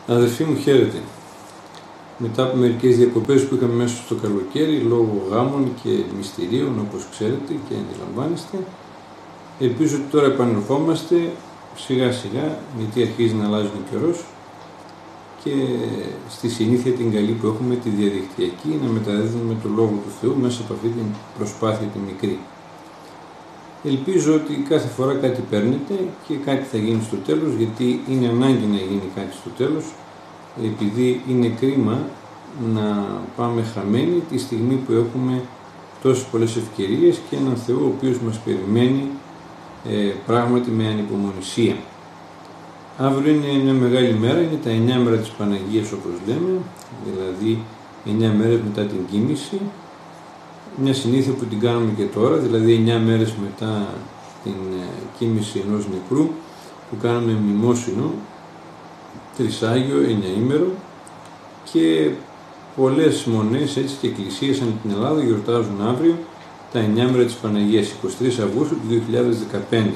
Αδερφοί μου, χαίρετε. Μετά από μερικές διακοπές που είχαμε μέσα στο καλοκαίρι, λόγω γάμων και μυστηρίων, όπως ξέρετε και αντιλαμβάνεστε, ελπίζω ότι τώρα επανερχόμαστε σιγά σιγά, γιατί αρχίζει να αλλάζει ο καιρός, και στη συνήθεια την καλή που έχουμε, τη διαδικτυακή, να μεταδίδουμε το Λόγο του Θεού μέσα από αυτή την προσπάθεια τη μικρή. Ελπίζω ότι κάθε φορά κάτι παίρνετε και κάτι θα γίνει στο τέλος, γιατί είναι ανάγκη να γίνει κάτι στο τέλος, επειδή είναι κρίμα να πάμε χαμένοι τη στιγμή που έχουμε τόσες πολλές ευκαιρίες και έναν Θεό ο οποίος μας περιμένει πράγματι με ανυπομονησία. Αύριο είναι μια μεγάλη μέρα, είναι τα 9 μέρα της Παναγίας, όπως λέμε, δηλαδή 9 μέρες μετά την κοίμηση, μια συνήθεια που την κάνουμε και τώρα, δηλαδή 9 μέρες μετά την κοίμηση ενός νεκρού, που κάνουμε μνημόσυνο, τρισάγιο, 9ήμερο, και πολλές μονές έτσι και εκκλησίες ανά την Ελλάδα γιορτάζουν αύριο τα 9 μέρα της Παναγίας, 23 Αυγούστου του 2015.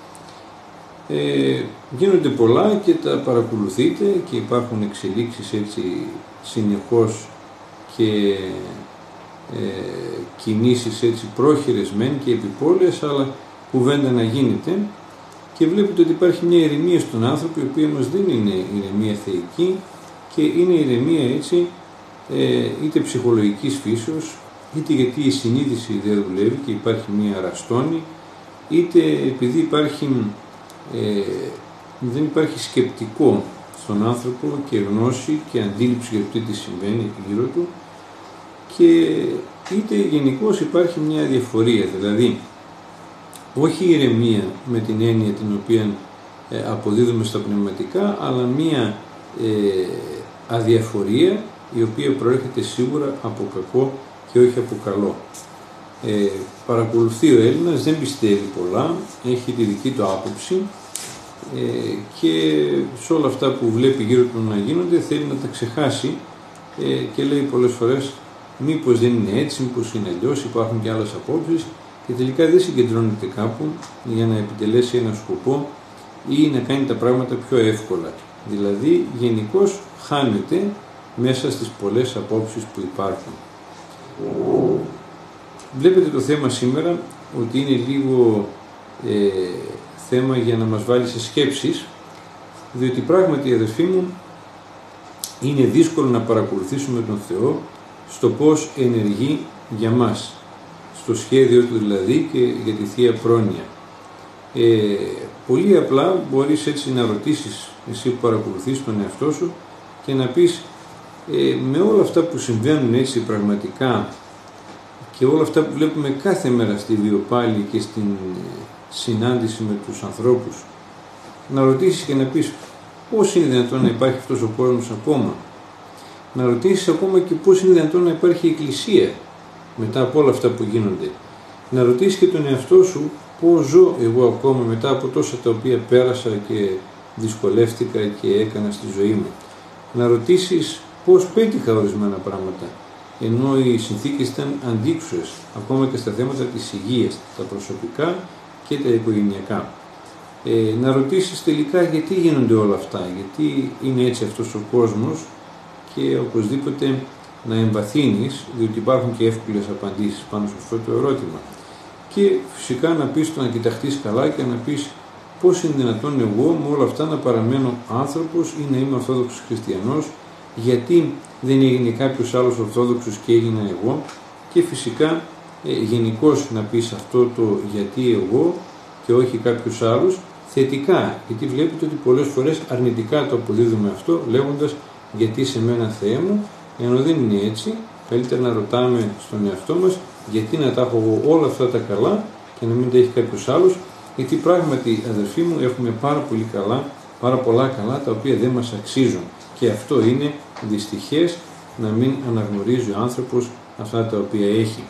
Γίνονται πολλά και τα παρακολουθείτε και υπάρχουν εξελίξεις έτσι συνεχώς και κινήσεις έτσι πρόχειρες μεν και επιπόλαιες, αλλά κουβέντα να γίνεται, και βλέπετε ότι υπάρχει μια ηρεμία στον άνθρωπο, η οποία μας δεν είναι ηρεμία θεϊκή και είναι ηρεμία έτσι είτε ψυχολογικής φύσεως, είτε γιατί η συνείδηση δεν δουλεύει και υπάρχει μια αραστόνη, είτε επειδή δεν υπάρχει σκεπτικό στον άνθρωπο και γνώση και αντίληψη για το τι συμβαίνει γύρω του, και είτε γενικώς υπάρχει μια διαφορία, δηλαδή όχι ηρεμία με την έννοια την οποία αποδίδουμε στα πνευματικά, αλλά μια αδιαφορία η οποία προέρχεται σίγουρα από κακό και όχι από καλό. Παρακολουθεί ο Έλληνας, δεν πιστεύει πολλά, έχει τη δική του άποψη και σε όλα αυτά που βλέπει γύρω του να γίνονται θέλει να τα ξεχάσει και λέει πολλές φορές μήπως δεν είναι έτσι, μήπως είναι αλλιώς, υπάρχουν και άλλες απόψεις, και τελικά δεν συγκεντρώνεται κάπου για να επιτελέσει ένα σκοπό ή να κάνει τα πράγματα πιο εύκολα. Δηλαδή γενικώς χάνεται μέσα στις πολλές απόψεις που υπάρχουν. Βλέπετε το θέμα σήμερα ότι είναι λίγο θέμα για να μας βάλει σε σκέψεις, διότι πράγματι, αδερφοί μου, είναι δύσκολο να παρακολουθήσουμε τον Θεό στο πώς ενεργεί για μας, στο σχέδιο του δηλαδή και για τη Θεία Πρόνοια. Πολύ απλά μπορείς έτσι να ρωτήσεις, εσύ που παρακολουθείς τον εαυτό σου, και να πεις με όλα αυτά που συμβαίνουν έτσι πραγματικά και όλα αυτά που βλέπουμε κάθε μέρα στη βιοπάλη και στην συνάντηση με τους ανθρώπους, να ρωτήσεις και να πεις πώς είναι δυνατόν να υπάρχει αυτός ο κόσμος ακόμα, να ρωτήσεις ακόμα και πώς είναι δυνατόν να υπάρχει η Εκκλησία μετά από όλα αυτά που γίνονται, να ρωτήσεις και τον εαυτό σου πώς ζω εγώ ακόμα μετά από τόσα τα οποία πέρασα και δυσκολεύτηκα και έκανα στη ζωή μου, να ρωτήσεις πώς πέτυχα ορισμένα πράγματα ενώ οι συνθήκες ήταν αντίξωες, ακόμα και στα θέματα της υγείας, τα προσωπικά και τα οικογενειακά. Να ρωτήσεις τελικά γιατί γίνονται όλα αυτά, γιατί είναι έτσι αυτός ο κόσμος, και οπωσδήποτε να εμβαθύνεις, διότι υπάρχουν και εύκολες απαντήσεις πάνω σε αυτό το ερώτημα. Και φυσικά να πεις το, να κοιταχτείς καλά και να πεις πώς είναι δυνατόν εγώ με όλα αυτά να παραμένω άνθρωπος ή να είμαι Ορθόδοξος Χριστιανός, γιατί δεν έγινε κάποιος άλλος Ορθόδοξος και έγινα εγώ, και φυσικά γενικώς να πεις αυτό το γιατί εγώ και όχι κάποιος άλλος θετικά, γιατί βλέπετε ότι πολλές φορές αρνητικά το αποδίδουμε αυτό λέγοντας γιατί σε μένα Θεέ μου, ενώ δεν είναι έτσι. Καλύτερα να ρωτάμε στον εαυτό μας γιατί να τα έχω εγώ όλα αυτά τα καλά και να μην τα έχει κάποιος άλλος, γιατί πράγματι, αδερφοί μου, έχουμε πάρα πολλά καλά τα οποία δεν μας αξίζουν, και αυτό είναι δυστυχές να μην αναγνωρίζει ο άνθρωπος αυτά τα οποία έχει.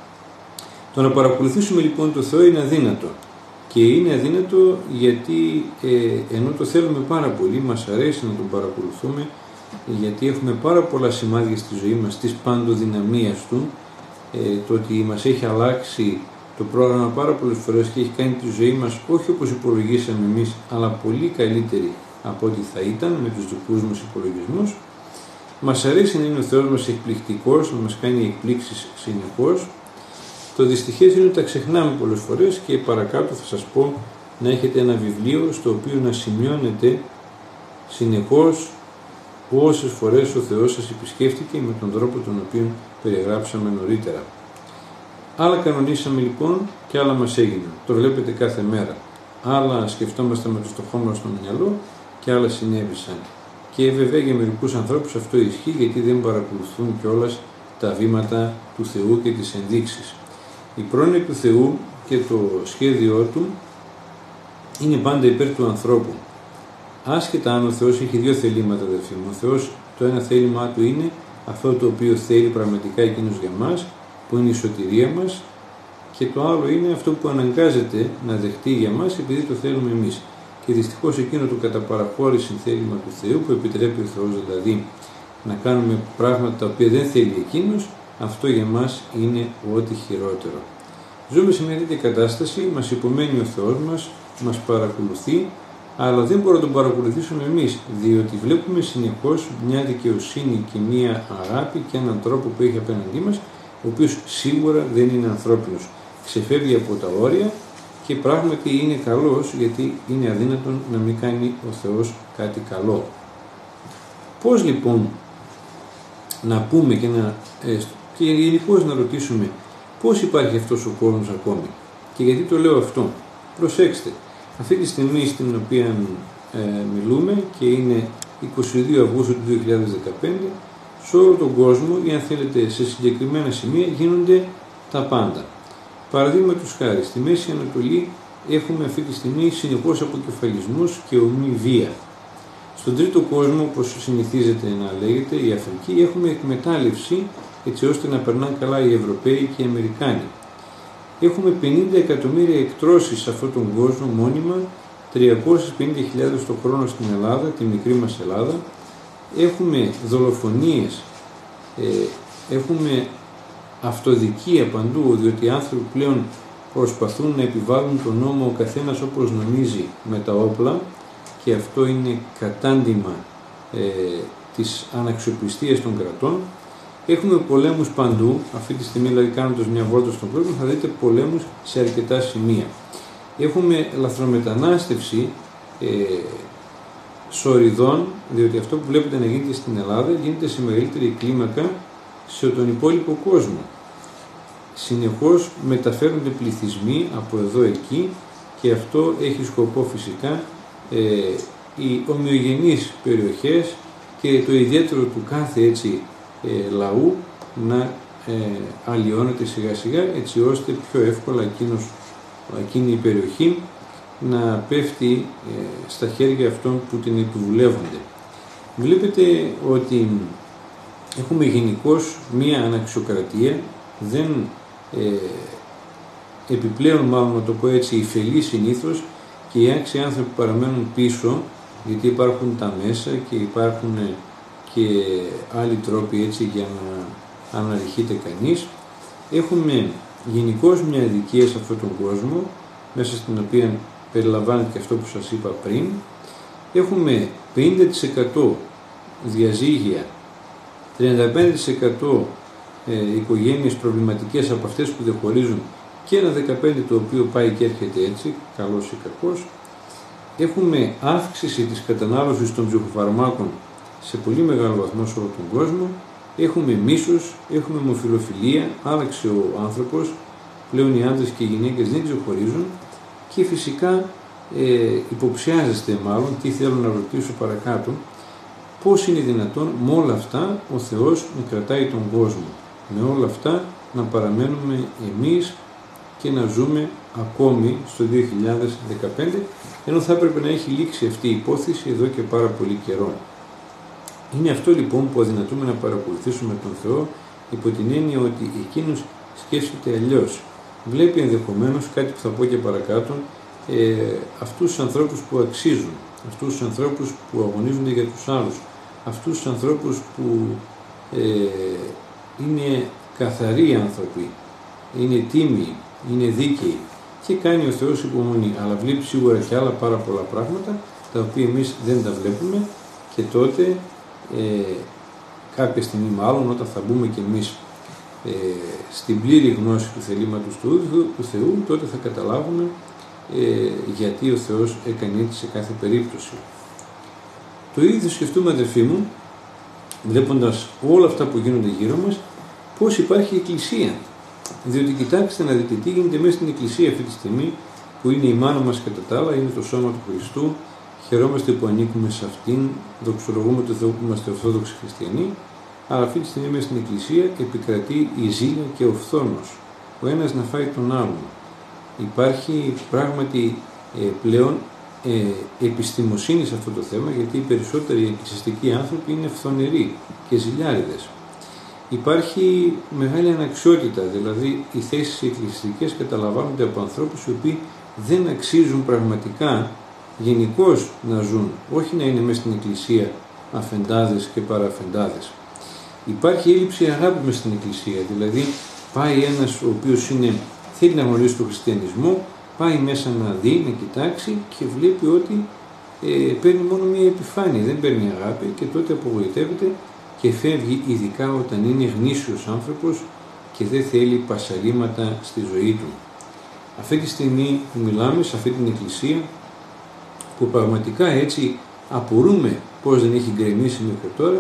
Το να παρακολουθήσουμε λοιπόν το Θεό είναι αδύνατο, και είναι αδύνατο γιατί ενώ το θέλουμε πάρα πολύ, μας αρέσει να τον παρακολουθούμε, γιατί έχουμε πάρα πολλά σημάδια στη ζωή μας της παντοδυναμίας του, το ότι μας έχει αλλάξει το πρόγραμμα πάρα πολλές φορές και έχει κάνει τη ζωή μας όχι όπως υπολογίσαμε εμείς, αλλά πολύ καλύτερη από ό,τι θα ήταν με τους δικούς μας υπολογισμούς. Μας αρέσει να είναι ο Θεός μας εκπληκτικός, να μας κάνει εκπλήξεις συνεχώς. Το δυστυχές είναι ότι τα ξεχνάμε πολλές φορές και παρακάτω θα σας πω να έχετε ένα βιβλίο στο οποίο να σημειώνετε συνεχώς όσες φορές ο Θεός σας επισκέφτηκε με τον τρόπο τον οποίο περιγράψαμε νωρίτερα. Άλλα κανονίσαμε λοιπόν και άλλα μας έγιναν. Το βλέπετε κάθε μέρα. Άλλα σκεφτόμαστε με το στοχό μας στο μυαλό και άλλα συνέβησαν. Και βέβαια για μερικούς ανθρώπους αυτό ισχύει γιατί δεν παρακολουθούν κιόλας τα βήματα του Θεού και τις ενδείξεις. Η πρόνοια του Θεού και το σχέδιό Του είναι πάντα υπέρ του ανθρώπου. Άσχετα αν ο Θεός έχει δύο θελήματα, αδελφοί μου. Ο Θεός το ένα θέλημά Του είναι αυτό το οποίο θέλει πραγματικά εκείνος για μας, που είναι η σωτηρία μας, και το άλλο είναι αυτό που αναγκάζεται να δεχτεί για μας επειδή το θέλουμε εμείς. Και δυστυχώς εκείνο το κατά παραχώρηση θέλημα του Θεού που επιτρέπει ο Θεός δηλαδή να κάνουμε πράγματα τα οποία δεν θέλει εκείνος, αυτό για μας είναι ό,τι χειρότερο. Ζούμε σε μια τέτοια κατάσταση, μας υπομένει ο Θεός μας παρακολουθεί, αλλά δεν μπορούμε να τον παρακολουθήσουμε εμείς, διότι βλέπουμε συνεχώς μια δικαιοσύνη και μια αγάπη και έναν τρόπο που έχει απέναντί μας, ο οποίος σίγουρα δεν είναι ανθρώπινος. Ξεφεύγει από τα όρια και πράγματι είναι καλός, γιατί είναι αδύνατον να μην κάνει ο Θεός κάτι καλό. Πώς λοιπόν να πούμε και γενικώς να ρωτήσουμε πώς υπάρχει αυτός ο κόσμος ακόμη και γιατί το λέω αυτό. Προσέξτε, αυτή τη στιγμή στην οποία μιλούμε και είναι 22 Αυγούστου του 2015, σε όλο τον κόσμο ή αν θέλετε σε συγκεκριμένα σημεία γίνονται τα πάντα. Παραδείγματος χάρη, στη Μέση Ανατολή έχουμε αυτή τη στιγμή συνεχώς αποκεφαλισμούς και ομοίη βία. Στον τρίτο κόσμο, όπως συνηθίζεται να λέγεται, η Αφρική, έχουμε εκμετάλλευση έτσι ώστε να περνάνε καλά οι Ευρωπαίοι και οι Αμερικάνοι. Έχουμε 50 εκατομμύρια εκτρώσεις σε αυτόν τον κόσμο μόνιμα, 350.000 το χρόνο στην Ελλάδα, τη μικρή μας Ελλάδα. Έχουμε δολοφονίες, έχουμε αυτοδικία παντού, διότι οι άνθρωποι πλέον προσπαθούν να επιβάλλουν τον νόμο ο καθένας όπως νομίζει με τα όπλα, και αυτό είναι κατάντημα της αναξιοπιστίας των κρατών. Έχουμε πολέμους παντού, αυτή τη στιγμή δηλαδή κάνοντας μια βόλτα στον κόσμο θα δείτε πολέμους σε αρκετά σημεία. Έχουμε λαθρομετανάστευση σωριδών, διότι αυτό που βλέπετε να γίνεται στην Ελλάδα γίνεται σε μεγαλύτερη κλίμακα σε τον υπόλοιπο κόσμο. Συνεχώς μεταφέρονται πληθυσμοί από εδώ εκεί και αυτό έχει σκοπό φυσικά οι ομοιογενείς περιοχές και το ιδιαίτερο του κάθε έτσι λαού να αλλοιώνεται σιγά σιγά έτσι ώστε πιο εύκολα εκείνη η περιοχή να πέφτει στα χέρια αυτών που την επιβουλεύονται. Βλέπετε ότι έχουμε γενικώς μία αναξιοκρατία, δεν επιπλέον μάλλον να το πω έτσι υφελή συνήθως, και οι άξιοι άνθρωποι παραμένουν πίσω γιατί υπάρχουν τα μέσα και υπάρχουν και άλλοι τρόποι έτσι για να αναρριχείται κανείς. Έχουμε γενικώς μια αδικία σε αυτόν τον κόσμο, μέσα στην οποία περιλαμβάνεται και αυτό που σας είπα πριν. Έχουμε 50% διαζύγια, 35% οικογένειες προβληματικές από αυτές που δεν χωρίζουν και ένα 15% το οποίο πάει και έρχεται έτσι, καλός ή κακός. Έχουμε αύξηση της κατανάλωσης των ψυχοφαρμάκων σε πολύ μεγάλο βαθμό σε όλο τον κόσμο. Έχουμε μίσος, έχουμε ομοφυλοφιλία, άλλαξε ο άνθρωπος, πλέον οι άντρες και οι γυναίκες δεν ξεχωρίζουν και φυσικά υποψιάζεστε μάλλον, τι θέλω να ρωτήσω παρακάτω, πώς είναι δυνατόν με όλα αυτά ο Θεός να κρατάει τον κόσμο, με όλα αυτά να παραμένουμε εμείς και να ζούμε ακόμη στο 2015, ενώ θα έπρεπε να έχει λήξει αυτή η υπόθεση εδώ και πάρα πολύ καιρό. Είναι αυτό λοιπόν που αδυνατούμε να παρακολουθήσουμε τον Θεό, υπό την έννοια ότι εκείνος σκέφτεται αλλιώς. Βλέπει ενδεχομένως, κάτι που θα πω και παρακάτω, αυτούς τους ανθρώπους που αξίζουν, αυτούς τους ανθρώπους που αγωνίζονται για τους άλλους, αυτούς τους ανθρώπους που είναι καθαροί άνθρωποι, είναι τίμοι, είναι δίκαιοι, και κάνει ο Θεός υπομονή, αλλά βλέπει σίγουρα και άλλα πάρα πολλά πράγματα, τα οποία εμείς δεν τα βλέπουμε, και τότε κάποια στιγμή μάλλον όταν θα μπούμε κι εμείς στην πλήρη γνώση του θελήματος του Θεού, τότε θα καταλάβουμε γιατί ο Θεός έκανε έτσι σε κάθε περίπτωση. Το ίδιο θα σκεφτούμε, αδερφοί μου, βλέποντας όλα αυτά που γίνονται γύρω μας, πώς υπάρχει η Εκκλησία. Διότι κοιτάξτε να δείτε τι γίνεται μέσα στην Εκκλησία αυτή τη στιγμή, που είναι η μάνα μας κατά τα άλλα, είναι το σώμα του Χριστού. Χαιρόμαστε που ανήκουμε σε αυτήν, δοξολογούμε τον Θεό που είμαστε Ορθόδοξοι Χριστιανοί, αλλά αυτή τη στιγμή μέσα στην Εκκλησία επικρατεί η ζήλια και ο φθόνος, ο ένας να φάει τον άλλον. Υπάρχει πράγματι πλέον επιστημοσύνη σε αυτό το θέμα, γιατί οι περισσότεροι εκκλησιαστικοί άνθρωποι είναι φθονεροί και ζηλιάριδες. Υπάρχει μεγάλη αναξιότητα, δηλαδή οι θέσεις εκκλησιαστικές καταλαμβάνονται από ανθρώπους οι οποίοι δεν αξίζουν πραγματικά γενικώς να ζουν, όχι να είναι μέσα στην Εκκλησία αφεντάδες και παραφεντάδες. Υπάρχει έλλειψη αγάπη μέσα στην Εκκλησία, δηλαδή πάει ένας ο οποίος θέλει να γνωρίσει τον χριστιανισμό, πάει μέσα να δει, να κοιτάξει και βλέπει ότι παίρνει μόνο μία επιφάνεια, δεν παίρνει αγάπη, και τότε απογοητεύεται και φεύγει, ειδικά όταν είναι γνήσιος άνθρωπος και δεν θέλει πασαρήματα στη ζωή του. Αυτή τη στιγμή που μιλάμε σε αυτή την Εκκλησία, που πραγματικά έτσι απορούμε πώς δεν έχει γκρεμίσει μέχρι τώρα,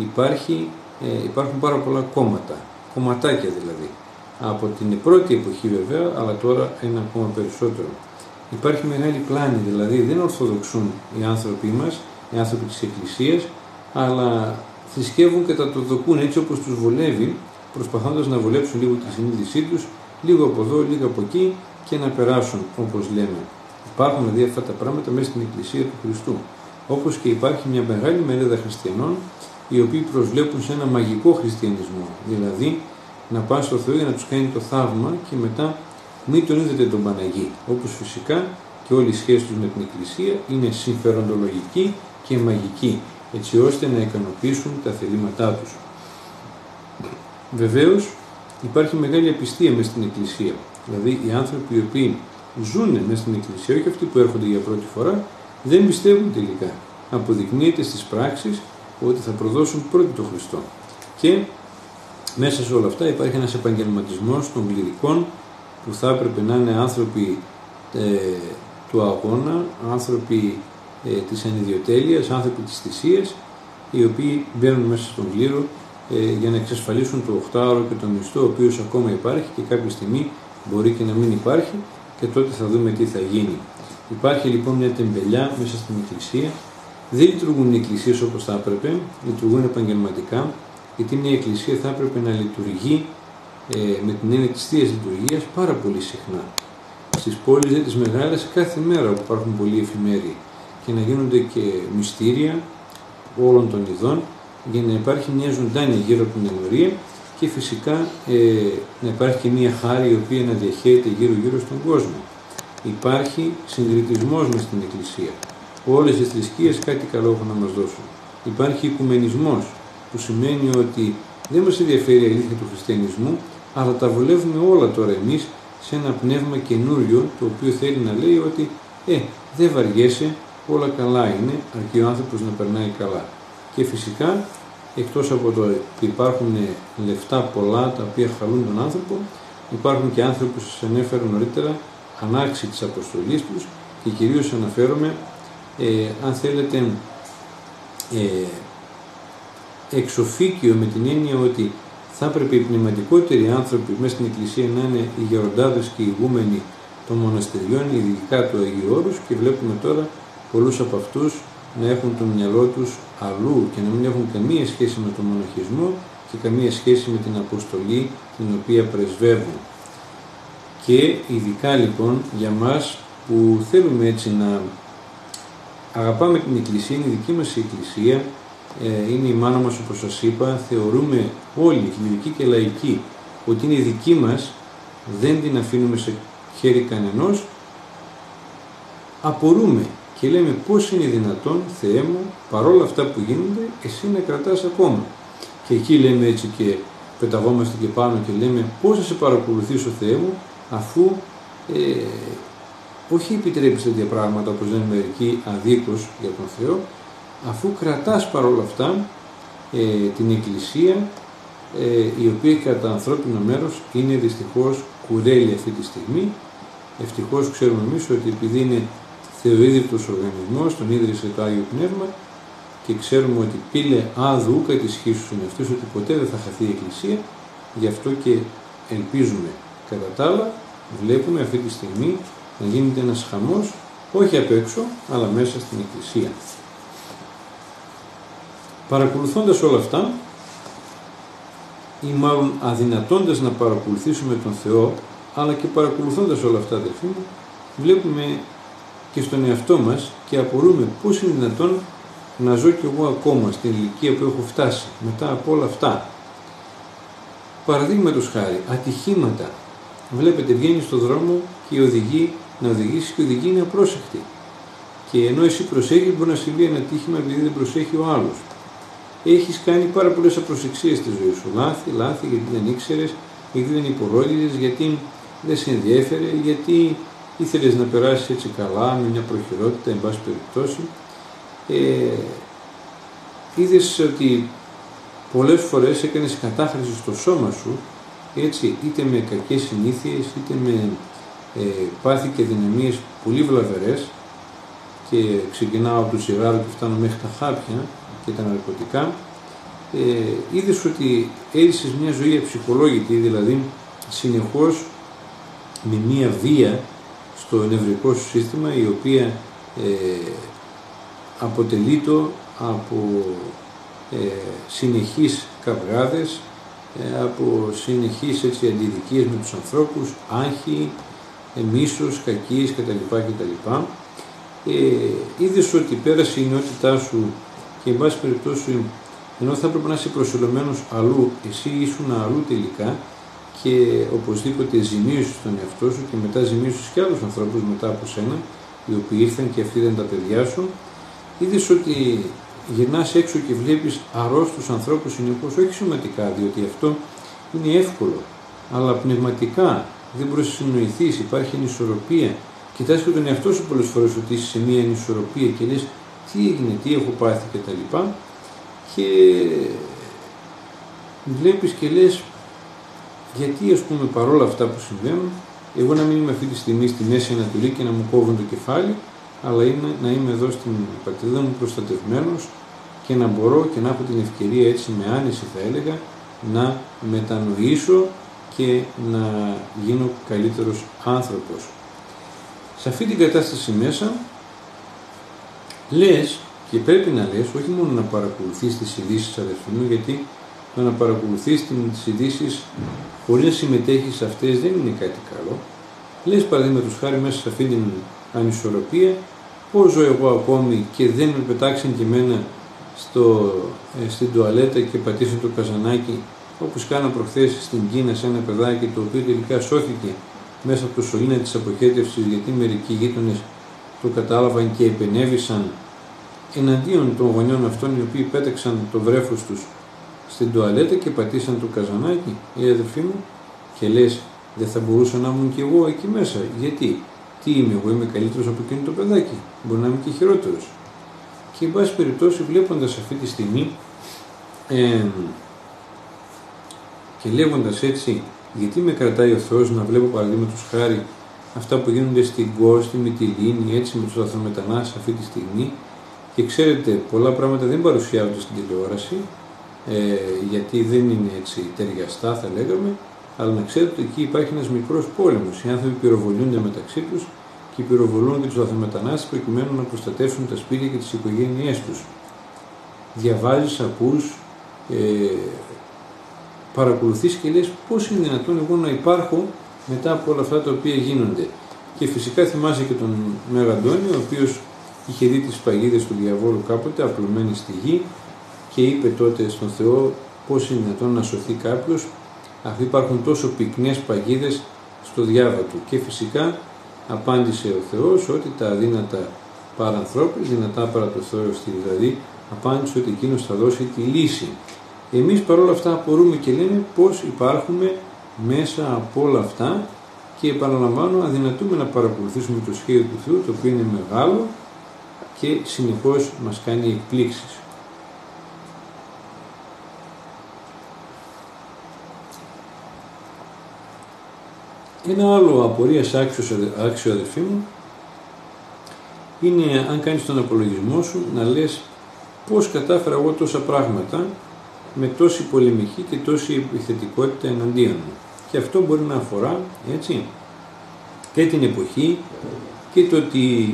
υπάρχουν πάρα πολλά κομματάκια δηλαδή. Από την πρώτη εποχή βέβαια, αλλά τώρα ένα ακόμα περισσότερο. Υπάρχει μεγάλη πλάνη, δηλαδή δεν ορθοδοξούν οι άνθρωποι μας, οι άνθρωποι της Εκκλησίας, αλλά θρησκεύουν κατά το δοκούν έτσι όπως τους βολεύει, προσπαθώντας να βολέψουν λίγο τη συνείδησή τους, λίγο από εδώ, λίγο από εκεί, και να περάσουν, όπως λέμε. Υπάρχουν δηλαδή αυτά τα πράγματα μέσα στην Εκκλησία του Χριστού. Όπως και υπάρχει μια μεγάλη μερίδα χριστιανών, οι οποίοι προσβλέπουν σε ένα μαγικό χριστιανισμό, δηλαδή να πάνε στο Θεό για να τους κάνει το θαύμα και μετά μην τον είδετε τον Παναγί. Όπως φυσικά και όλη η σχέση τους με την Εκκλησία είναι συμφεροντολογική και μαγική, έτσι ώστε να ικανοποιήσουν τα θελήματά τους. Βεβαίως υπάρχει μεγάλη απιστία μέσα στην Εκκλησία, δηλαδή οι άνθρωποι οι οποίοι ζουν μέσα στην Εκκλησία, όχι αυτοί που έρχονται για πρώτη φορά, δεν πιστεύουν τελικά. Αποδεικνύεται στις πράξεις ότι θα προδώσουν πρώτοι τον Χριστό. Και μέσα σε όλα αυτά υπάρχει ένας επαγγελματισμός των κληρικών, που θα έπρεπε να είναι άνθρωποι του αγώνα, άνθρωποι της ανιδιοτέλειας, άνθρωποι της θυσίας, οι οποίοι μπαίνουν μέσα στον κλήρο για να εξασφαλίσουν το 8ωρο και το μισθό, ο οποίος ακόμα υπάρχει και κάποια στιγμή μπορεί και να μην υπάρχει, και τότε θα δούμε τι θα γίνει. Υπάρχει λοιπόν μια τεμπελιά μέσα στην Εκκλησία. Δεν λειτουργούν οι εκκλησίες όπως θα έπρεπε, λειτουργούν επαγγελματικά, γιατί μια εκκλησία θα έπρεπε να λειτουργεί με την έννοια της Θείας Λειτουργίας πάρα πολύ συχνά. Στις πόλεις τις μεγάλες κάθε μέρα που υπάρχουν πολλοί εφημέριοι, και να γίνονται και μυστήρια όλων των ειδών, για να υπάρχει μια ζωντάνια γύρω από την ενορία, και φυσικά να υπάρχει και μια χάρη η οποία να διαχέεται γύρω-γύρω στον κόσμο. Υπάρχει συγκριτισμός μες στην Εκκλησία. Όλες οι θρησκείες κάτι καλό έχουν να μας δώσουν. Υπάρχει οικουμενισμός, που σημαίνει ότι δεν μας ενδιαφέρει η αλήθεια του χριστιανισμού, αλλά τα βολεύουμε όλα τώρα εμείς σε ένα πνεύμα καινούριο, το οποίο θέλει να λέει ότι δεν βαριέσαι, όλα καλά είναι, αρκεί ο άνθρωπος να περνάει καλά. Και φυσικά, εκτός από το ότι υπάρχουν λεφτά πολλά τα οποία χαλούν τον άνθρωπο, υπάρχουν και άνθρωποι που σας ανέφερα νωρίτερα, ανάξιοι της αποστολής τους, και κυρίως αναφέρομαι, αν θέλετε, εξοφίκιο, με την έννοια ότι θα έπρεπε οι πνευματικότεροι άνθρωποι μέσα στην Εκκλησία να είναι οι γεροντάδες και οι ηγούμενοι των μοναστεριών, ειδικά του Αγίου Όρους, και βλέπουμε τώρα πολλούς από αυτούς να έχουν το μυαλό τους αλλού και να μην έχουν καμία σχέση με τον μοναχισμό και καμία σχέση με την αποστολή την οποία πρεσβεύουν. Και ειδικά λοιπόν για μας που θέλουμε έτσι να αγαπάμε την Εκκλησία, είναι η δική μας η Εκκλησία, είναι η μάνα μας όπως σας είπα, θεωρούμε όλοι, κληρικοί και λαϊκοί, ότι είναι η δική μας, δεν την αφήνουμε σε χέρι κανενός, απορούμε και λέμε πώς είναι δυνατόν, Θεέ μου, παρόλα αυτά που γίνονται, εσύ να κρατάς ακόμα. Και εκεί λέμε έτσι και πεταγόμαστε και πάνω και λέμε πώς θα σε παρακολουθήσω, Θεέ μου, αφού όχι επιτρέπεις τέτοια πράγματα όπως λένε μερικοί αδίκως για τον Θεό, αφού κρατάς παρόλα αυτά την Εκκλησία, η οποία κατά ανθρώπινο μέρος είναι δυστυχώς κουρέλη αυτή τη στιγμή. Ευτυχώς ξέρουμε εμείς ότι επειδή είναι θεοίδρυτος οργανισμός, τον ίδρυσε το Άγιο Πνεύμα, και ξέρουμε ότι πήλε άδουκα της χύσους είναι αυτός, ότι ποτέ δεν θα χαθεί η Εκκλησία. Γι' αυτό και ελπίζουμε. Κατά τα άλλα, βλέπουμε αυτή τη στιγμή να γίνεται ένας χαμός, όχι απ' έξω, αλλά μέσα στην Εκκλησία. Παρακολουθώντας όλα αυτά, ή μάλλον αδυνατώντας να παρακολουθήσουμε τον Θεό, αλλά και παρακολουθώντας όλα αυτά, αδελφοί μου, βλέπουμε και στον εαυτό μας και απορούμε πώς είναι δυνατόν να ζω κι εγώ ακόμα στην ηλικία που έχω φτάσει μετά από όλα αυτά. Παραδείγματος χάρη, ατυχήματα. Βλέπετε, βγαίνει στον δρόμο και οδηγεί να οδηγήσει και οδηγεί είναι απρόσεκτη. Και ενώ εσύ προσέχεις, μπορεί να συμβεί ένα ατύχημα επειδή δεν προσέχει ο άλλος. Έχεις κάνει πάρα πολλές απροσεξίες στη ζωή σου. Λάθη, γιατί δεν ήξερες, γιατί δεν υπολόγιζες, γιατί δεν σε ενδιέφερε, γιατί ήθελες να περάσεις έτσι καλά, με μια προχειρότητα, εν πάση περιπτώσει. Είδες ότι πολλές φορές έκανες κατάχρηση στο σώμα σου, έτσι, είτε με κακές συνήθειες, είτε με πάθη και δυναμίες πολύ βλαβερές, και ξεκινάω από το τσιγάρο και φτάνω μέχρι τα χάπια και τα ναρκωτικά. Είδες ότι έζησες μια ζωή αψυχολόγητη, δηλαδή συνεχώς με μια βία στο νευρικό σου σύστημα, η οποία αποτελείται από συνεχείς καυγάδες, από συνεχείς έτσι αντιδικίες με τους ανθρώπους, άγχη, μίσος, κακίες κτλ. Είδες ότι πέρασε η νεότητά σου και εν πάση περιπτώσει, ενώ θα έπρεπε να είσαι προσελωμένος αλλού, εσύ ήσουν αλλού τελικά, και οπωσδήποτε ζημίωσες τον εαυτό σου και μετά ζημίωσες και άλλους ανθρώπους μετά από σένα, οι οποίοι ήρθαν και αυτοί ήταν τα παιδιά σου. Είδες ότι γυρνάς έξω και βλέπεις αρρώστους ανθρώπους συνεχώς, όχι σωματικά, διότι αυτό είναι εύκολο, αλλά πνευματικά δεν μπορείς να συνοηθείς, υπάρχει ανισορροπία. Κοιτάς και τον εαυτό σου πολλές φορές ότι είσαι σε μια ανισορροπία και λες τι έγινε, τι έχω πάθει κτλ. Και βλέπεις και λες γιατί, ας πούμε, παρόλα αυτά που συμβαίνουν, εγώ να μην είμαι αυτή τη στιγμή στη Μέση Ανατολή και να μου κόβουν το κεφάλι, αλλά να είμαι εδώ στην πατρίδα μου προστατευμένος και να μπορώ και να έχω την ευκαιρία, έτσι με άνεση θα έλεγα, να μετανοήσω και να γίνω καλύτερος άνθρωπος. Σε αυτή την κατάσταση μέσα λες, και πρέπει να λες, όχι μόνο να παρακολουθείς τις ειδήσεις, αδερφοί μου, γιατί το να παρακολουθείς τις ειδήσεις χωρίς να συμμετέχεις σε αυτές δεν είναι κάτι καλό. Λες, παραδείγματος χάρη, μέσα σε αυτή την ανισορροπία, πώς ζω εγώ ακόμη και δεν με πετάξαν και εμένα στην τουαλέτα και πατήσαν το καζανάκι, όπως κάνα προχθές στην Κίνα σε ένα παιδάκι, το οποίο τελικά σώθηκε μέσα από το σωλήνα της αποχέτευσης, γιατί μερικοί γείτονες το κατάλαβαν και επενέβησαν εναντίον των γονιών αυτών, οι οποίοι πέταξαν το βρέφος τους στην τουαλέτα και πατήσαν το καζανάκι. Αδερφοί μου, και λες, δεν θα μπορούσα να ήμουν κι εγώ εκεί μέσα. Γιατί, τι είμαι εγώ, είμαι καλύτερος από εκείνο το παιδάκι, μπορεί να είμαι και χειρότερος. Και εν πάση περιπτώσει, βλέποντας αυτή τη στιγμή και λέγοντας έτσι, γιατί με κρατάει ο Θεός να βλέπω, παραδείγματος χάρη, αυτά που γίνονται στην Γκο, στη Μυτιλήνη, έτσι με τους λαθρομετανάστες αυτή τη στιγμή, και ξέρετε, πολλά πράγματα δεν παρουσιάζονται στην τηλεόραση, γιατί δεν είναι έτσι ταιριαστά θα λέγαμε, αλλά να ξέρετε ότι εκεί υπάρχει ένας μικρός πόλεμος. Οι άνθρωποι πυροβολούνται μεταξύ τους και πυροβολούν και τους λαθρομετανάστες προκειμένου να προστατεύσουν τα σπίτια και τις οικογένειές τους. Διαβάζεις, ακούς, παρακολουθείς και λες πώς είναι δυνατόν εγώ να υπάρχω μετά από όλα αυτά τα οποία γίνονται. Και φυσικά θυμάσαι και τον Μέγα Αντώνιο, ο οποίος είχε δει τις παγίδες του διαβόλου κάποτε απλωμένοι στη γη και είπε τότε στον Θεό πώς είναι δυνατόν να σωθεί κάποιος, αφού υπάρχουν τόσο πυκνές παγίδες στο διάβα του. Και φυσικά απάντησε ο Θεός ότι τα αδύνατα παρά ανθρώπους, δυνατά παρά το Θεό, δηλαδή απάντησε ότι εκείνος θα δώσει τη λύση. Εμείς παρόλα αυτά απορούμε και λέμε πώς υπάρχουμε μέσα από όλα αυτά και επαναλαμβάνω, αδυνατούμε να παρακολουθήσουμε το σχέδιο του Θεού, το οποίο είναι μεγάλο και συνεχώς μας κάνει εκπλήξεις. Ένα άλλο απορίας άξιο αδερφοί μου είναι, αν κάνεις τον απολογισμό σου, να λες πώς κατάφερα εγώ τόσα πράγματα με τόση πολεμική και τόση επιθετικότητα εναντίον μου. Και αυτό μπορεί να αφορά, έτσι, και την εποχή και το ότι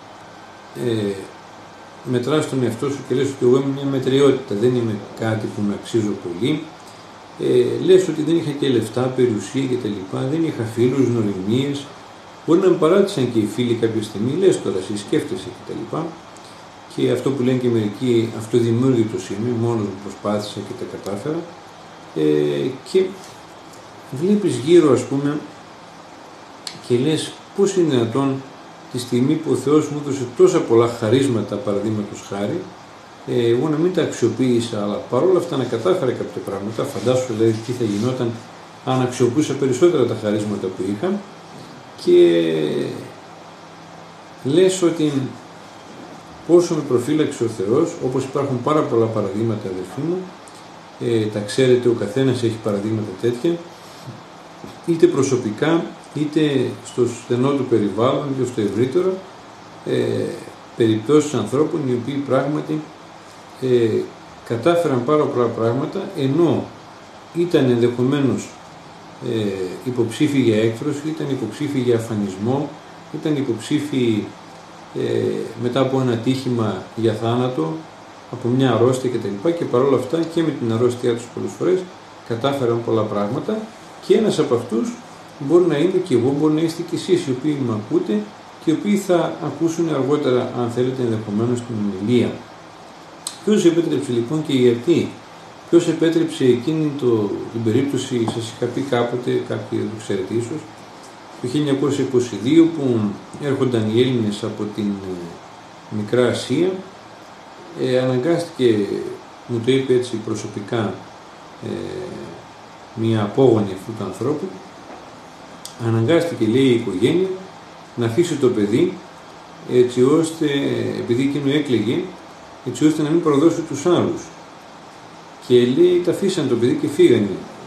μετράς τον εαυτό σου και λες ότι εγώ είμαι μια μετριότητα, δεν είμαι κάτι που με αξίζω πολύ. Λες ότι δεν είχα και λεφτά, περιουσία και τα λοιπά, δεν είχα φίλους, γνωριμίες. Μπορεί να με παράτησαν και οι φίλοι κάποια στιγμή, λες τώρα εσύ σκέφτεσαι και τα λοιπά. Και αυτό που λένε και μερικοί, αυτοδημιούργητος είμαι, μόνος μου προσπάθησα και τα κατάφερα. Και βλέπεις γύρω, ας πούμε, και λες πώς είναι δυνατόν τη στιγμή που ο Θεός μου έδωσε τόσα πολλά χαρίσματα, παραδείγματος χάρη, εγώ να μην τα αξιοποίησα, αλλά παρόλα αυτά να κατάφερα κάποια πράγματα. Φαντάσου δηλαδή τι θα γινόταν αν αξιοποιούσα περισσότερα τα χαρίσματα που είχα. Και λες ότι πόσο με προφύλαξε ο Θεός, όπως υπάρχουν πάρα πολλά παραδείγματα, αδελφοί μου, τα ξέρετε, ο καθένας έχει παραδείγματα τέτοια, είτε προσωπικά, είτε στο στενό του περιβάλλον, είτε στο ευρύτερο, περιπτώσεις ανθρώπων οι οποίοι πράγματι κατάφεραν πάρα πολλά πράγματα, ενώ ήταν ενδεχομένως υποψήφιοι για έκφρωση, ήταν υποψήφιοι για αφανισμό, ήταν υποψήφιοι μετά από ένα ατύχημα για θάνατο, από μια αρρώστια κτλ. Και παρόλα αυτά και με την αρρώστια τους πολλές φορές κατάφεραν πολλά πράγματα, και ένας από αυτούς μπορεί να είμαι και εγώ, μπορεί να είστε και εσείς οι οποίοι με ακούτε και οι οποίοι θα ακούσουν αργότερα, αν θέλετε, ενδεχομένως την ομιλία. Ποιος επέτρεψε λοιπόν και γιατί? Ποιος επέτρεψε εκείνη την περίπτωση, σας είχα πει κάποτε, κάποιοι το ξέρετε ίσως, το 1922 που έρχονταν οι Έλληνες από την Μικρά Ασία, αναγκάστηκε, μου το είπε έτσι προσωπικά μια απόγονη αυτού του ανθρώπου, αναγκάστηκε, λέει, η οικογένεια να αφήσει το παιδί, έτσι ώστε, επειδή εκείνο έκλαιγε, έτσι ώστε να μην προδώσει τους άλλους. Και λέει, τα αφήσαν το παιδί και φύγανε.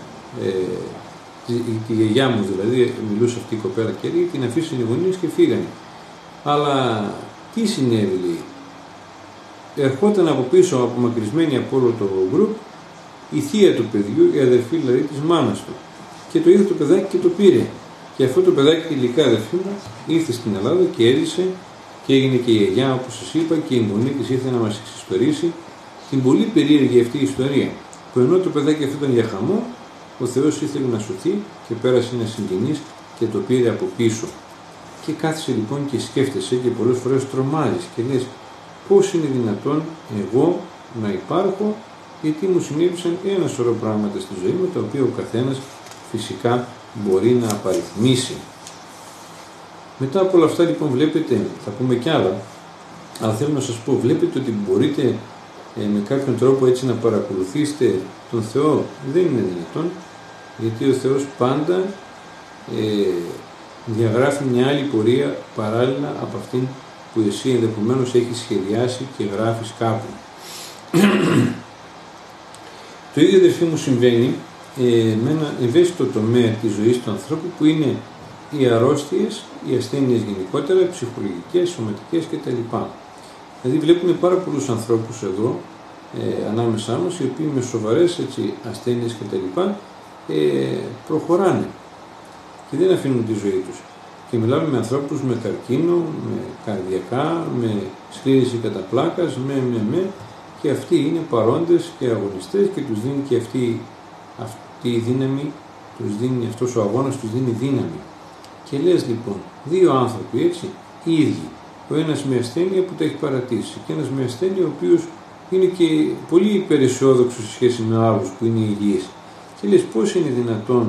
Τη γιαγιά μου δηλαδή, μιλούσε αυτή η κοπέλα και λέει, την αφήσαν οι γονείς και φύγανε. Αλλά τι συνέβη, λέει? Ερχόταν από πίσω, απομακρυσμένη από όλο το γκρουπ, η θεία του παιδιού, η αδερφή δηλαδή της μάνας του. Και το είδε το παιδάκι και το πήρε. Και αυτό το παιδάκι, τελικά, αδερφή μου, ήρθε στην Ελλάδα και έζησε και έγινε και η γιαγιά, όπως σας είπα, και η γονή της ήρθε να μας εξιστορήσει την πολύ περίεργη αυτή ιστορία. Που ενώ το παιδάκι αυτό ήταν για χαμό, ο Θεός ήθελε να σωθεί και πέρασε ένα συγγενής και το πήρε από πίσω. Και κάθισε λοιπόν και σκέφτεσαι και πολλές φορές τρομάζεις και λες πώς είναι δυνατόν εγώ να υπάρχω, γιατί μου συνέβησαν ένα σωρό πράγματα στη ζωή μου, τα οποία ο καθένας φυσικά μπορεί να απαριθμίσει. Μετά από όλα αυτά λοιπόν βλέπετε, θα πούμε κι άλλα, αλλά θέλω να σας πω, βλέπετε ότι μπορείτε με κάποιον τρόπο έτσι να παρακολουθήσετε τον Θεό? Δεν είναι δυνατόν, γιατί ο Θεός πάντα διαγράφει μια άλλη πορεία παράλληλα από αυτήν που εσύ ενδεχομένως έχεις σχεδιάσει και γράφεις κάπου. Το ίδιο, αδερφοί μου, συμβαίνει με ένα ευαίσθητο τομέα της ζωής του ανθρώπου, που είναι οι αρρώστιες, οι ασθένειες γενικότερα, ψυχολογικές, σωματικές κτλ. Δηλαδή βλέπουμε πάρα πολλούς ανθρώπους εδώ ανάμεσά μας, οι οποίοι με σοβαρές ασθένειες κτλ. Προχωράνε και δεν αφήνουν τη ζωή τους. Και μιλάμε με ανθρώπους με καρκίνο, με καρδιακά, με σκλήρυνση κατά πλάκας, και αυτοί είναι παρόντες και αγωνιστές και τους δίνει και αυτή η δύναμη, τους δίνει, αυτός ο αγώνας τους δίνει δύναμη. Και λες λοιπόν, δύο άνθρωποι έτσι, οι ίδιοι, ο ένας με ασθένεια που τα έχει παρατήσει και ένας με ασθένεια ο οποίος είναι και πολύ υπεραισιόδοξος σε σχέση με άλλους που είναι υγιείς. Και λες πώς είναι δυνατόν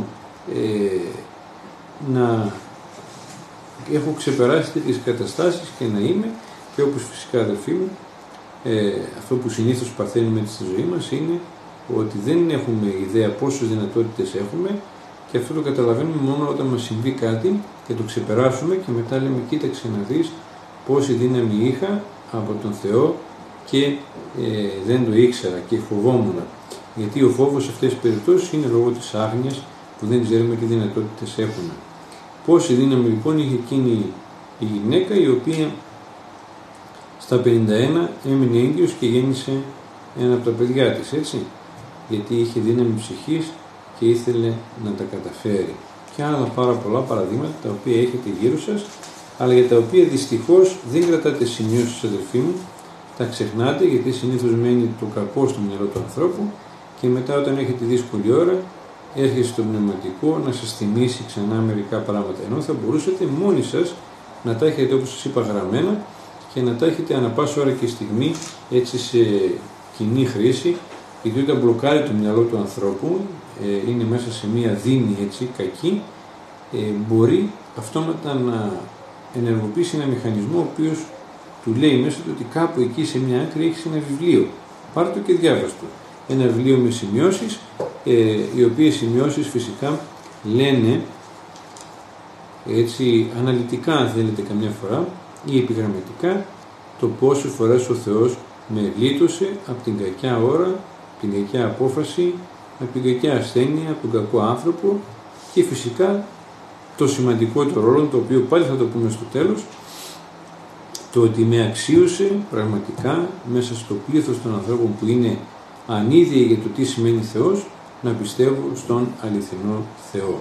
να έχω ξεπεράσει τέτοιες καταστάσεις και να είμαι, και όπως φυσικά, αδελφοί μου, αυτό που συνήθως παθαίνουμε στη ζωή μας είναι ότι δεν έχουμε ιδέα πόσες δυνατότητες έχουμε και αυτό το καταλαβαίνουμε μόνο όταν μας συμβεί κάτι και το ξεπεράσουμε και μετά λέμε κοίταξε να δεις πόση δύναμη είχα από τον Θεό και δεν το ήξερα και φοβόμουν. Γιατί ο φόβος σε αυτές τις περιπτώσεις είναι λόγω της άγνοιας που δεν ξέρουμε τι δυνατότητες έχουμε. Πόση δύναμη λοιπόν είχε εκείνη η γυναίκα η οποία στα 51 έμεινε έγκυος και γέννησε ένα από τα παιδιά της, έτσι, γιατί είχε δύναμη ψυχής και ήθελε να τα καταφέρει. Και άλλα πάρα πολλά παραδείγματα τα οποία έχετε γύρω σας, αλλά για τα οποία δυστυχώς δεν κρατάτε σημειώσεις, αδελφοί μου, τα ξεχνάτε γιατί συνήθως μένει το κακό στο μυαλό του ανθρώπου και μετά όταν έχετε δύσκολη ώρα έρχεται στο πνευματικό να σας θυμίσει ξανά μερικά πράγματα, ενώ θα μπορούσατε μόνοι σας να τα έχετε όπως σας είπα γραμμένα και να τα έχετε ανα πάσα ώρα και στιγμή έτσι σε κοινή χρήση, γιατί όταν μπλοκάρει το μυαλό του ανθρώπου, είναι μέσα σε μία δίνη έτσι κακή, μπορεί αυτόματα να ενεργοποιήσει ένα μηχανισμό ο οποίος του λέει μέσα του ότι κάπου εκεί σε μια άκρη έχεις ένα βιβλίο, πάρ' το και διάβασ' το. Ένα βιβλίο με σημειώσεις, οι οποίες σημειώσεις φυσικά λένε έτσι αναλυτικά αν θέλετε καμιά φορά ή επιγραμματικά το πόσες φορές ο Θεός με γλίτωσε από την κακιά ώρα, από την κακιά απόφαση, από την κακιά ασθένεια, από τον κακό άνθρωπο και φυσικά το σημαντικότερο ρόλο, το οποίο πάλι θα το πούμε στο τέλος, το ότι με αξίωσε πραγματικά μέσα στο πλήθος των ανθρώπων που είναι ανίδιοι για το τι σημαίνει Θεός, να πιστεύω στον αληθινό Θεό.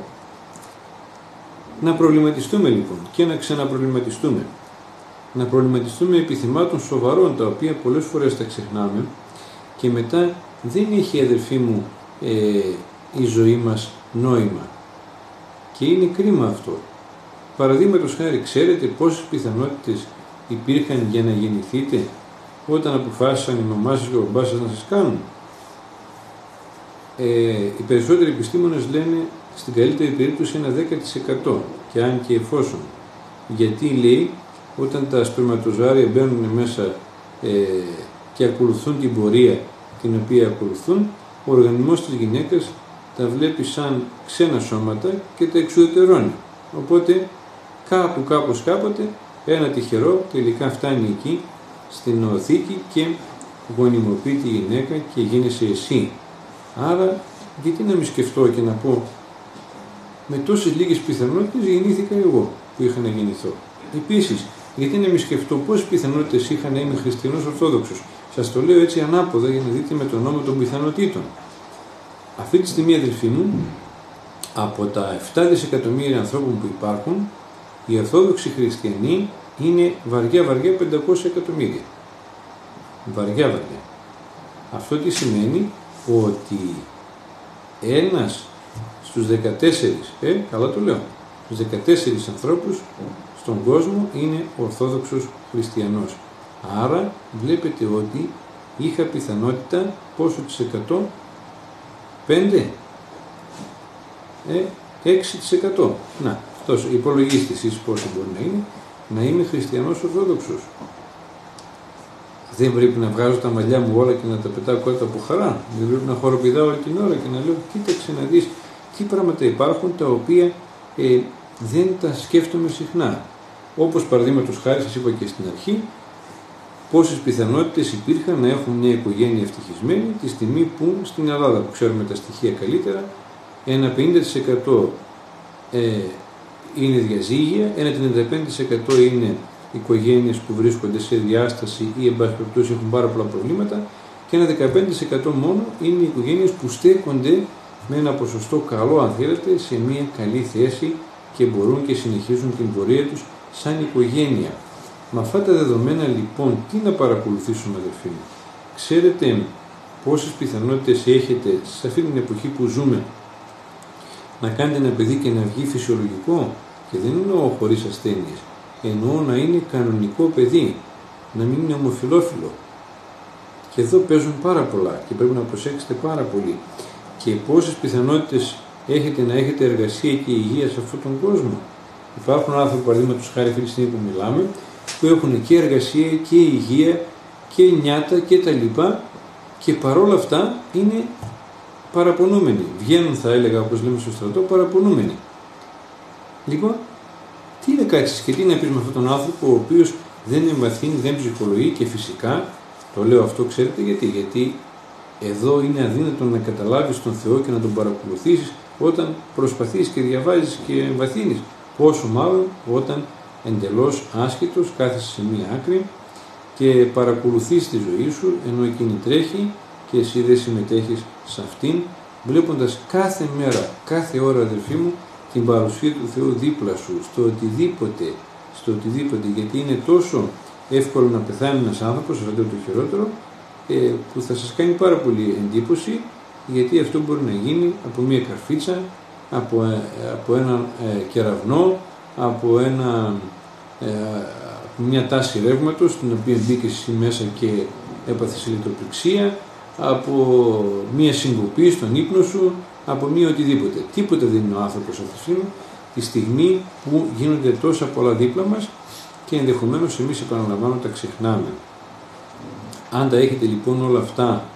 Να προβληματιστούμε λοιπόν και να ξαναπροβληματιστούμε. Να προβληματιστούμε επιθυμάτων σοβαρών, τα οποία πολλές φορές τα ξεχνάμε και μετά δεν έχει, αδελφοί μου, η ζωή μας νόημα. Και είναι κρίμα αυτό. Παραδείγματος χάρη, ξέρετε πόσες πιθανότητες υπήρχαν για να γεννηθείτε όταν αποφάσισαν η μαμά σας και ο μπαμπάς σας να σας κάνουν? Οι περισσότεροι επιστήμονες λένε στην καλύτερη περίπτωση ένα 10% και αν και εφόσον. Γιατί λέει όταν τα σπερματοζάρια μπαίνουν μέσα και ακολουθούν την πορεία την οποία ακολουθούν, ο οργανισμός της γυναίκας τα βλέπει σαν ξένα σώματα και τα εξουδετερώνει. Οπότε κάπως κάποτε ένα τυχερό τελικά φτάνει εκεί στην οθήκη και γονιμοποιεί τη γυναίκα και γίνεσαι εσύ. Άρα γιατί να μην σκεφτώ και να πω με τόσες λίγες πιθανότητες γεννήθηκα εγώ που είχα να γεννηθώ. Επίσης, γιατί να μην σκεφτώ πόσες πιθανότητες είχα να είμαι χριστιανός Ορθόδοξος? Σας το λέω έτσι ανάποδα για να δείτε με τον νόμο των πιθανότητων. Αυτή τη στιγμή, αδελφοί μου, από τα 7 δισεκατομμύρια ανθρώπων που υπάρχουν, οι Ορθόδοξοι χριστιανοί είναι βαριά 500 εκατομμύρια. Βαριά. Αυτό τι σημαίνει? Ότι ένας στους 14, καλά το λέω, στους 14 ανθρώπους στον κόσμο είναι Ορθόδοξος χριστιανός. Άρα βλέπετε ότι είχα πιθανότητα πόσο της 100? 5? 6%. Να, τόσο, υπολογίστε εσείς πόσο μπορεί να είναι, να είμαι χριστιανός Ορθόδοξος. Δεν πρέπει να βγάζω τα μαλλιά μου όλα και να τα πετάω κάτω από χαρά. Δεν πρέπει να χοροπηδάω όλη την ώρα και να λέω κοίταξε να δεις τι πράγματα υπάρχουν τα οποία δεν τα σκέφτομαι συχνά. Όπως παραδείγματος χάρη σας είπα και στην αρχή, πόσες πιθανότητες υπήρχαν να έχουμε μια οικογένεια ευτυχισμένη τη στιγμή που στην Ελλάδα, που ξέρουμε τα στοιχεία καλύτερα, ένα 50% είναι διαζύγια, ένα 35% είναι οικογένειες που βρίσκονται σε διάσταση ή εν πάση περιπτώσει έχουν πάρα πολλά προβλήματα και ένα 15% μόνο είναι οι οικογένειες που στέκονται με ένα ποσοστό καλό, αν θέλετε, σε μια καλή θέση και μπορούν και συνεχίζουν την πορεία τους σαν οικογένεια. Με αυτά τα δεδομένα λοιπόν τι να παρακολουθήσουμε, αδελφοί μου? Ξέρετε πόσες πιθανότητες έχετε σε αυτή την εποχή που ζούμε να κάνετε ένα παιδί και να βγει φυσιολογικό? Και δεν εννοώ χωρίς ασθένειες, εννοώ να είναι κανονικό παιδί, να μην είναι ομοφυλόφιλο. Και εδώ παίζουν πάρα πολλά και πρέπει να προσέξετε πάρα πολύ. Και πόσες πιθανότητες έχετε να έχετε εργασία και υγεία σε αυτόν τον κόσμο? Υπάρχουν άνθρωποι, παραδείγματος χάρη αυτή τη στιγμή που μιλάμε, που έχουν και εργασία και υγεία και νιάτα και τα λοιπά και παρόλα αυτά είναι παραπονούμενοι. Βγαίνουν, θα έλεγα, όπως λέμε στο στρατό, παραπονούμενοι. Λοιπόν, τι να κάτσεις και τι να πεις με αυτόν τον άνθρωπο, ο οποίος δεν εμβαθύνει, δεν ψυχολογεί, και φυσικά το λέω αυτό, ξέρετε γιατί εδώ είναι αδύνατο να καταλάβεις τον Θεό και να τον παρακολουθήσεις όταν προσπαθείς και διαβάζεις και εμβαθύνεις. Πόσο μάλλον όταν εντελώς άσχετος κάθεσαι σε μία άκρη και παρακολουθείς τη ζωή σου ενώ εκείνη τρέχει και εσύ δεν συμμετέχεις σε αυτήν, βλέποντας κάθε μέρα, κάθε ώρα, αδελφοί μου, την παρουσία του Θεού δίπλα σου, στο οτιδήποτε, γιατί είναι τόσο εύκολο να πεθάνει ένας άνθρωπος, αυτό το χειρότερο, που θα σας κάνει πάρα πολύ εντύπωση, γιατί αυτό μπορεί να γίνει από μια καρφίτσα, από έναν κεραυνό, από μια τάση ρεύματος, στην οποία μπήκες εσύ μέσα και έπαθες ηλεκτροπληξία, από μια συγκοπή στον ύπνο σου, από μια οτιδήποτε. Τίποτα δεν είναι ο άνθρωπος αυτή τη στιγμή που γίνονται τόσα πολλά δίπλα μας και ενδεχομένως εμείς, επαναλαμβάνω, τα ξεχνάμε. Αν τα έχετε λοιπόν όλα αυτά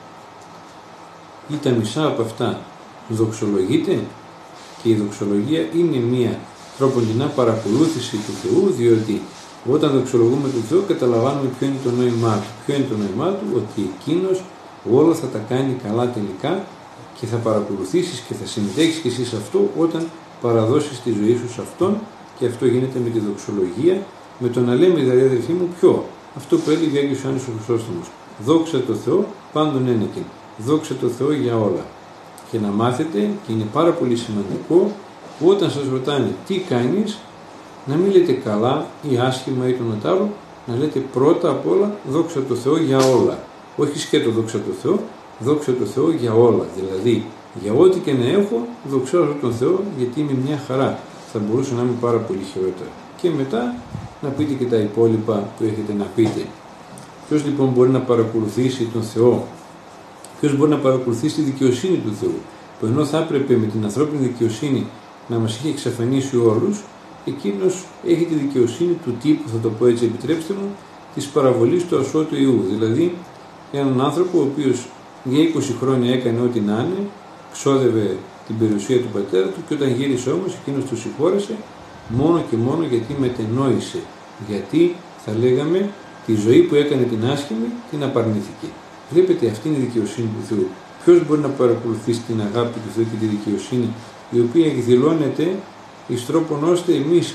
ή τα μισά από αυτά, δοξολογείτε, και η δοξολογία είναι μία τρόποντινά παρακολούθηση του Θεού, διότι όταν δοξολογούμε τον Θεό καταλαβαίνουμε ποιο είναι το νόημά του. Ποιο είναι το νόημά του? Ότι εκείνος όλα θα τα κάνει καλά τελικά και θα παρακολουθήσεις και θα συμμετέχεις και εσύ σε αυτό όταν παραδώσεις τη ζωή σου σε Αυτόν, και αυτό γίνεται με τη δοξολογία, με το να λέμε δηλαδή, αδελφοί μου, ποιο? Αυτό που έλεγε ο Άγιος Ιωάννης ο Χρυσόστομος. Δόξα τω Θεώ πάντων ένεκεν. Δόξα τω Θεώ για όλα. Και να μάθετε, και είναι πάρα πολύ σημαντικό, που όταν σας ρωτάνε τι κάνεις, να μην λέτε καλά ή άσχημα ή το άλλο, να λέτε πρώτα απ' όλα δόξα τω Θεώ για όλα. Όχι σκέτο δόξα τω Θεώ, δόξα τω Θεώ για όλα. Δηλαδή, για ό,τι και να έχω, δοξάζω τον Θεό, γιατί είμαι μια χαρά. Θα μπορούσα να είμαι πάρα πολύ χειρότερα. Και μετά να πείτε και τα υπόλοιπα που έχετε να πείτε. Ποιος λοιπόν μπορεί να παρακολουθήσει τον Θεό? Ποιος μπορεί να παρακολουθήσει τη δικαιοσύνη του Θεού? Που ενώ θα έπρεπε με την ανθρώπινη δικαιοσύνη να μας είχε εξαφανίσει όλους, εκείνος έχει τη δικαιοσύνη του τύπου, θα το πω έτσι, επιτρέψτε μου, της παραβολής του ασώτου Ιού. Δηλαδή, έναν άνθρωπο ο οποίος για 20 χρόνια έκανε ό,τι να είναι, ξόδευε την περιουσία του πατέρα του, και όταν γύρισε όμως εκείνος του συγχώρεσε μόνο και μόνο γιατί μετενόησε. Γιατί, θα λέγαμε, τη ζωή που έκανε την άσχημη την απαρνήθηκε. Βλέπετε, αυτή είναι η δικαιοσύνη του Θεού. Ποιος μπορεί να παρακολουθήσει την αγάπη του Θεού και τη δικαιοσύνη, η οποία εκδηλώνεται εις τρόπον ώστε εμείς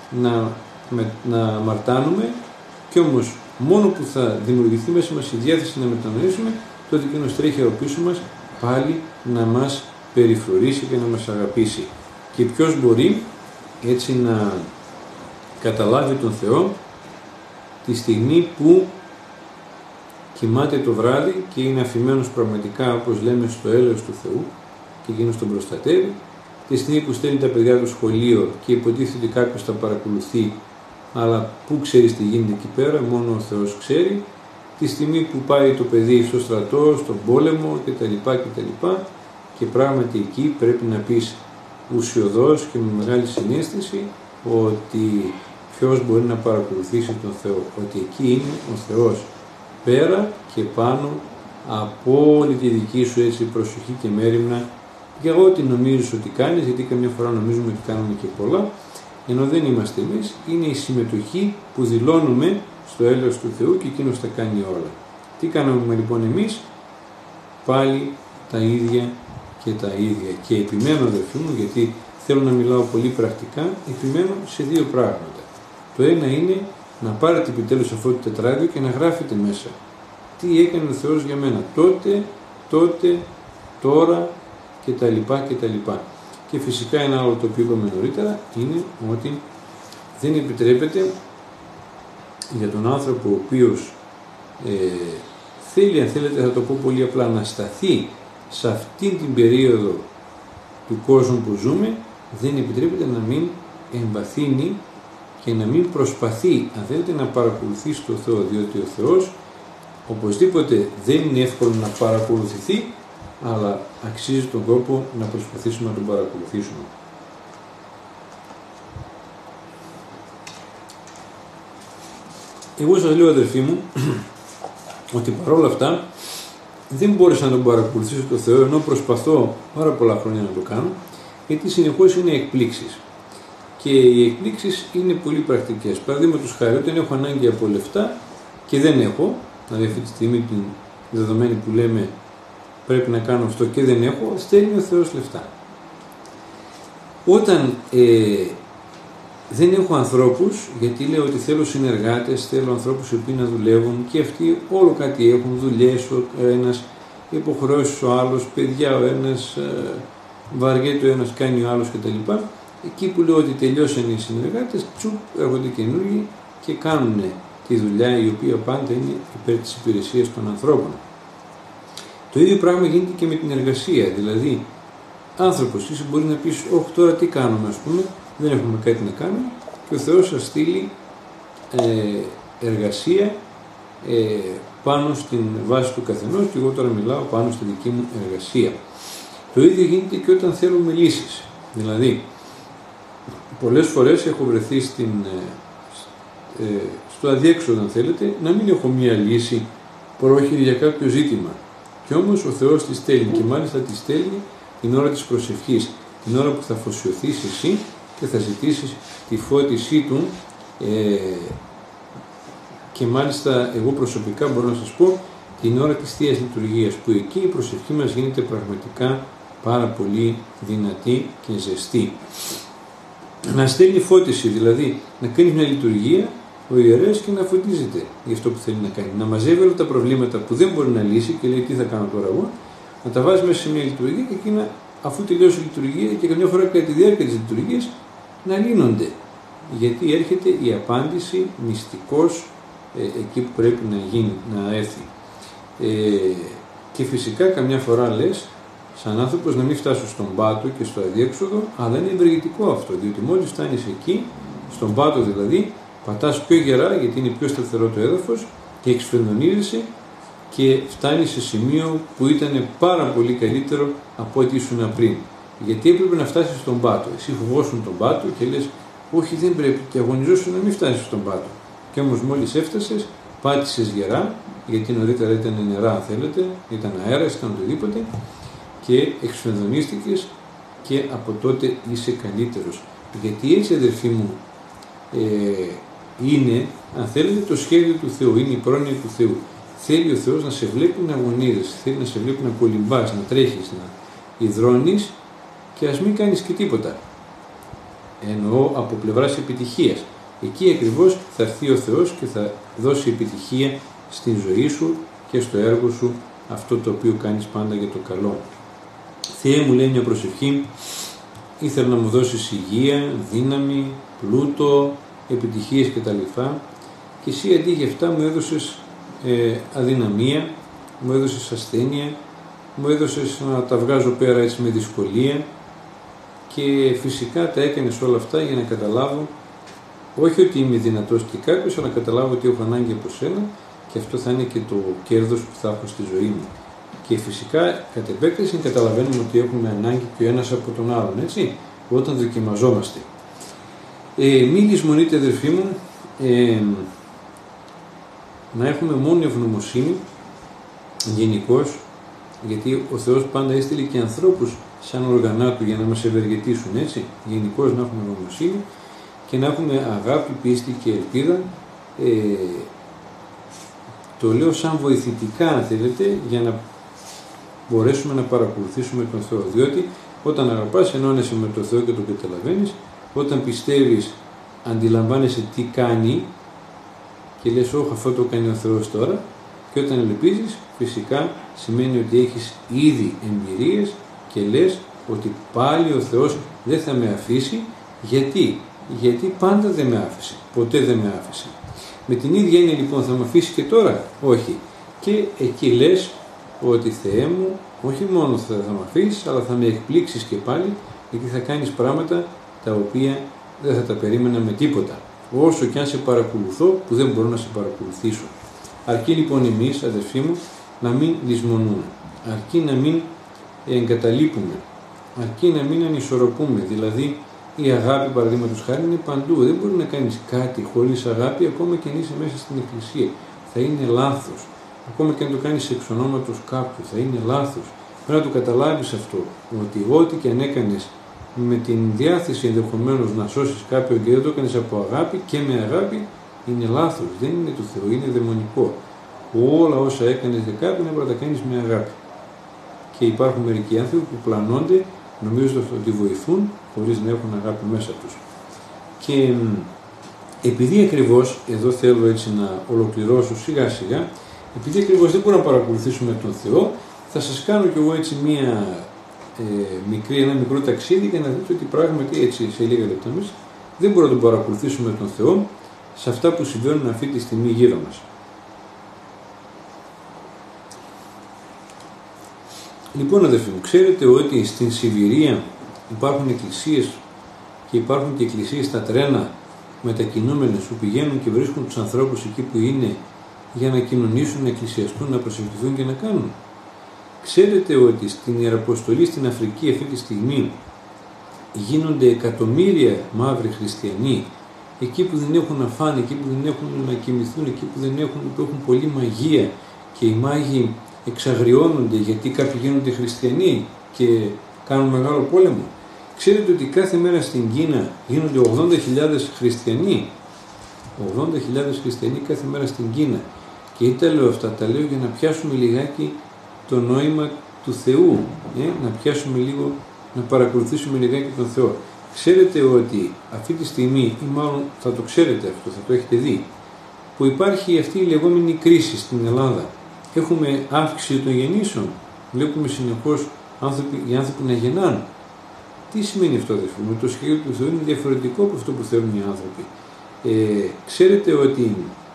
να αμαρτάνουμε, και όμως μόνο που θα δημιουργηθεί μέσα μας η διάθεση να μετανοήσουμε, τότε εκείνος τρέχει από πίσω μας πάλι να μας περιφρονήσει και να μας αγαπήσει. Και ποιος μπορεί έτσι να καταλάβει τον Θεό τη στιγμή που κοιμάται το βράδυ και είναι αφημένος πραγματικά, όπως λέμε, στο έλεος του Θεού, και εκείνος τον προστατεύει, τη στιγμή που στέλνει τα παιδιά του σχολείο και υποτίθεται ότι κάποιος τα παρακολουθεί, αλλά πού ξέρεις τι γίνεται εκεί πέρα, μόνο ο Θεός ξέρει, τη στιγμή που πάει το παιδί στο στρατό, στον πόλεμο κτλ. Και πράγματι εκεί πρέπει να πεις ουσιωδώς και με μεγάλη συναίσθηση ότι ποιος μπορεί να παρακολουθήσει τον Θεό, ότι εκεί είναι ο Θεός πέρα και πάνω από όλη τη δική σου έτσι προσοχή και μέριμνα για ό,τι νομίζεις ότι κάνεις, γιατί καμιά φορά νομίζουμε ότι κάνουμε και πολλά, ενώ δεν είμαστε εμείς, είναι η συμμετοχή που δηλώνουμε στο έλεος του Θεού και εκείνος τα κάνει όλα. Τι κάνουμε λοιπόν εμείς? Πάλι τα ίδια και τα ίδια. Και επιμένω, αδελφοί μου, γιατί θέλω να μιλάω πολύ πρακτικά, επιμένω σε δύο πράγματα. Το ένα είναι να πάρετε επιτέλους αυτό το τετράδιο και να γράφετε μέσα τι έκανε ο Θεός για μένα τότε, τώρα κτλ. Και φυσικά ένα άλλο το οποίο είπαμε νωρίτερα είναι ότι δεν επιτρέπεται για τον άνθρωπο ο οποίος θέλει, αν θέλετε, θα το πω πολύ απλά, να σταθεί σε αυτήν την περίοδο του κόσμου που ζούμε, δεν επιτρέπεται να μην εμβαθύνει και να μην προσπαθεί, αν θέλετε, να παρακολουθήσει τον Θεό, διότι ο Θεός οπωσδήποτε δεν είναι εύκολο να παρακολουθηθεί, αλλά αξίζει τον κόπο να προσπαθήσουμε να τον παρακολουθήσουμε. Εγώ σας λέω, αδελφοί μου, ότι παρόλα αυτά δεν μπόρεσα να τον παρακολουθήσω το Θεό, ενώ προσπαθώ πάρα πολλά χρόνια να το κάνω, γιατί συνεχώς είναι εκπλήξεις. Και οι εκπλήξεις είναι πολύ πρακτικές. Παραδείγματος χάρη, όταν έχω ανάγκη από λεφτά και δεν έχω, δηλαδή αυτή τη στιγμή την δεδομένη που λέμε πρέπει να κάνω αυτό και δεν έχω, στέλνει ο Θεός λεφτά. Όταν δεν έχω ανθρώπους, γιατί λέω ότι θέλω συνεργάτες, θέλω ανθρώπους οι οποίοι να δουλεύουν και αυτοί όλο κάτι έχουν, δουλειές ο ένας, υποχρεώσεις ο άλλος, παιδιά ο ένας, βαριέται ο ένας, κάνει ο άλλος κτλ. Εκεί που λέω ότι τελειώσαν οι συνεργάτες, τσουπ, έρχονται καινούργοι και κάνουν τη δουλειά η οποία πάντα είναι υπέρ της υπηρεσίας των ανθρώπων. Το ίδιο πράγμα γίνεται και με την εργασία, δηλαδή άνθρωπος, εσύ μπορεί να πεις, όχι τώρα τι κάνουμε ας πούμε, δεν έχουμε κάτι να κάνουμε και ο Θεός θα στείλει εργασία πάνω στην βάση του καθενός και εγώ τώρα μιλάω πάνω στη δική μου εργασία. Το ίδιο γίνεται και όταν θέλουμε λύσεις, δηλαδή πολλές φορές έχω βρεθεί στο αδιέξοδο αν θέλετε, να μην έχω μία λύση πρόχειρη για κάποιο ζήτημα και όμως ο Θεός τη στέλνει και μάλιστα τη στέλνει την ώρα της προσευχής, την ώρα που θα αφοσιωθείς εσύ και θα ζητήσεις τη φώτισή Του και μάλιστα εγώ προσωπικά μπορώ να σας πω την ώρα της Θείας Λειτουργίας που εκεί η προσευχή μας γίνεται πραγματικά πάρα πολύ δυνατή και ζεστή. Να στέλνει φώτιση, δηλαδή να κάνει μια λειτουργία ο ιερέας και να φωτίζεται για αυτό που θέλει να κάνει. Να μαζεύει όλα τα προβλήματα που δεν μπορεί να λύσει και λέει τι θα κάνω τώρα εγώ, να τα βάζει μέσα σε μια λειτουργία και εκείνα αφού τελειώσει η λειτουργία και καμιά φορά κατά τη διάρκεια της λειτουργίας να λύνονται. Γιατί έρχεται η απάντηση μυστικώς εκεί που πρέπει να γίνει, να έρθει. Και φυσικά καμιά φορά λες σαν άνθρωπος να μην φτάσω στον πάτο και στο αδιέξοδο, αλλά είναι ευεργετικό αυτό, διότι μόλις φτάνεις εκεί, στον πάτο δηλαδή, πατάς πιο γερά γιατί είναι πιο σταθερό το έδαφος και εξφενδονίζεσαι και φτάνεις σε σημείο που ήταν πάρα πολύ καλύτερο από ό,τι ήσουν πριν. Γιατί έπρεπε να φτάσεις στον πάτο. Εσύ φοβόσουν τον πάτο και λες όχι δεν πρέπει και αγωνιζόσουν να μην φτάσεις στον πάτο. Και όμως μόλις έφτασες, πάτησες γερά, γιατί νωρίτερα ήταν νερά αν θέλετε, ήταν αέρας, ήταν οτιδήποτε και εξφενδονίστηκες και από τότε είσαι καλύτερος. Γιατί έτσι αδερφοί μου είναι, αν θέλετε, το σχέδιο του Θεού, είναι η πρόνοια του Θεού. Θέλει ο Θεός να σε βλέπει να αγωνίζεσαι, θέλει να σε βλέπει να κολυμπάς, να τρέχεις, να υδρώνεις και ας μην κάνεις και τίποτα. Εννοώ από πλευράς επιτυχίας. Εκεί ακριβώς θα έρθει ο Θεός και θα δώσει επιτυχία στην ζωή σου και στο έργο σου, αυτό το οποίο κάνεις πάντα για το καλό. Θεέ μου, λέει μια προσευχή, ήθελα να μου δώσεις υγεία, δύναμη, πλούτο, επιτυχίες κτλ. Και εσύ αντί για αυτά μου έδωσες αδυναμία, μου έδωσες ασθένεια, μου έδωσες να τα βγάζω πέρα έτσι με δυσκολία και φυσικά τα έκανες όλα αυτά για να καταλάβω όχι ότι είμαι δυνατός και κάποιος, αλλά να καταλάβω ότι έχω ανάγκη από σένα και αυτό θα είναι και το κέρδος που θα έχω στη ζωή μου. Και φυσικά κατ' επέκταση καταλαβαίνουμε ότι έχουμε ανάγκη και ο ένας από τον άλλον, έτσι, όταν δοκιμαζόμαστε. Μη λησμονείτε αδερφοί μου, να έχουμε μόνο ευγνωμοσύνη γενικώς, γιατί ο Θεός πάντα έστειλε και ανθρώπους σαν οργανά Του για να μας ευεργετήσουν, έτσι, γενικώς να έχουμε ευγνωμοσύνη και να έχουμε αγάπη, πίστη και ελπίδα. Το λέω σαν βοηθητικά αν θέλετε, για να μπορέσουμε να παρακολουθήσουμε τον Θεό, διότι όταν αγαπάς ενώνεσαι με τον Θεό και τον καταλαβαίνεις, όταν πιστεύεις αντιλαμβάνεσαι τι κάνει και λες όχι αυτό το κάνει ο Θεός τώρα, και όταν ελπίζεις φυσικά σημαίνει ότι έχεις ήδη εμπειρίες και λες ότι πάλι ο Θεός δεν θα με αφήσει. Γιατί πάντα δεν με άφησε, ποτέ δεν με άφησε. Με την ίδια έννοια λοιπόν θα με αφήσει και τώρα, όχι. Και εκεί λες ότι Θεέ μου, όχι μόνο θα με αφήσεις, αλλά θα με εκπλήξεις και πάλι, γιατί θα κάνεις πράγματα τα οποία δεν θα τα περίμενα με τίποτα. Όσο και αν σε παρακολουθώ, που δεν μπορώ να σε παρακολουθήσω. Αρκεί λοιπόν εμείς, αδερφοί μου, να μην λησμονούμε. Αρκεί να μην εγκαταλείπουμε. Αρκεί να μην ανισορροπούμε. Δηλαδή, η αγάπη, παραδείγματος χάρη, είναι παντού. Δεν μπορεί να κάνεις κάτι χωρίς αγάπη, ακόμα και αν είσαι μέσα στην εκκλησία. Θα είναι λάθος. ακόμα και αν το κάνεις εξ ονόματος κάποιου, θα είναι λάθος. Πρέπει να το καταλάβεις αυτό, ότι ό,τι και αν έκανες με την διάθεση ενδεχομένως να σώσεις κάποιον και δεν το έκανες από αγάπη και με αγάπη, είναι λάθος, δεν είναι του Θεού, είναι δαιμονικό. Όλα όσα έκανες για κάποιον έπρεπε να τα κάνεις με αγάπη. Και υπάρχουν μερικοί άνθρωποι που πλανώνται νομίζοντας ότι βοηθούν χωρίς να έχουν αγάπη μέσα τους. Και επειδή ακριβώς, εδώ θέλω έτσι να ολοκληρώσω σιγά σιγά, επειδή ακριβώς δεν μπορούμε να παρακολουθήσουμε τον Θεό, θα σας κάνω κι εγώ έτσι ένα μικρό ταξίδι για να δείτε ότι πράγματι έτσι σε λίγα λεπτά δεν μπορούμε να τον παρακολουθήσουμε τον Θεό σε αυτά που συμβαίνουν αυτή τη στιγμή γύρω μας. Λοιπόν αδερφοί μου, ξέρετε ότι στην Σιβηρία υπάρχουν εκκλησίες και υπάρχουν και εκκλησίες στα τρένα μετακινούμενες που πηγαίνουν και βρίσκουν τους ανθρώπους εκεί που είναι για να κοινωνήσουν, να εκκλησιαστούν, να προσευχηθούν και να κάνουν. Ξέρετε ότι στην Ιεραποστολή στην Αφρική αυτή τη στιγμή γίνονται εκατομμύρια μαύροι χριστιανοί εκεί που δεν έχουν να φάνε, εκεί που δεν έχουν να κοιμηθούν, εκεί που έχουν πολλή μαγεία και οι μάγοι εξαγριώνονται γιατί κάποιοι γίνονται χριστιανοί και κάνουν μεγάλο πόλεμο. Ξέρετε ότι κάθε μέρα στην Κίνα γίνονται 80.000 χριστιανοί. 80.000 χριστιανοί κάθε μέρα στην Κίνα. Και τι τα λέω αυτά, τα λέω για να πιάσουμε λιγάκι το νόημα του Θεού. Να πιάσουμε λίγο, να παρακολουθήσουμε λιγάκι τον Θεό. Ξέρετε ότι αυτή τη στιγμή, ή μάλλον θα το ξέρετε αυτό, θα το έχετε δει, που υπάρχει αυτή η λεγόμενη κρίση στην Ελλάδα. Έχουμε αύξηση των γεννήσεων. Βλέπουμε συνεχώς οι άνθρωποι να γεννάνε. Τι σημαίνει αυτό, αδελφοί μου? Το σχέδιο του Θεού είναι διαφορετικό από αυτό που θέλουν οι άνθρωποι. Ξέρετε ότι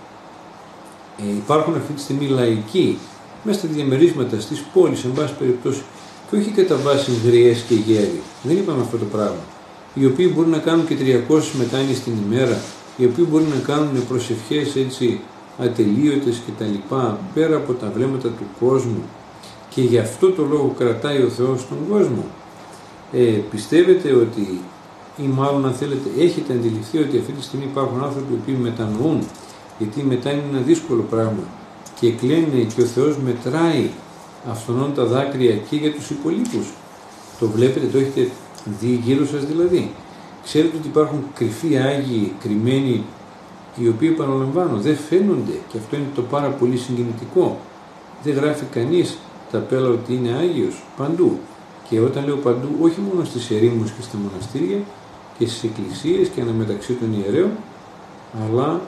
υπάρχουν αυτή τη στιγμή λαϊκοί μέσα στα διαμερίσματα, στις πόλεις, εν πάση περιπτώσει, και όχι κατά βάση γριές και γέροι. Δεν είπαμε αυτό το πράγμα. Οι οποίοι μπορούν να κάνουν και 300 μετάνοιες την ημέρα, οι οποίοι μπορούν να κάνουν προσευχές έτσι ατελείωτες κτλ. Πέρα από τα βλέμματα του κόσμου. Και γι' αυτό το λόγο κρατάει ο Θεός τον κόσμο. Πιστεύετε ότι, ή μάλλον αν θέλετε έχετε αντιληφθεί ότι αυτή τη στιγμή υπάρχουν άνθρωποι οι οποίοι μετανοούν, γιατί μετά είναι ένα δύσκολο πράγμα και κλαίνε και ο Θεός μετράει αυτονών τα δάκρυα και για τους υπολείπους. Το βλέπετε, το έχετε δει γύρω σας δηλαδή? Ξέρετε ότι υπάρχουν κρυφοί Άγιοι κρυμμένοι, οι οποίοι, επαναλαμβάνω, δεν φαίνονται, και αυτό είναι το πάρα πολύ συγκινητικό. Δεν γράφει κανείς ταπέλα ότι είναι Άγιος παντού. Και όταν λέω παντού, όχι μόνο στις ερήμους και στα μοναστήρια και στις εκκλησίες και αναμεταξύ των ιερέων, αλλά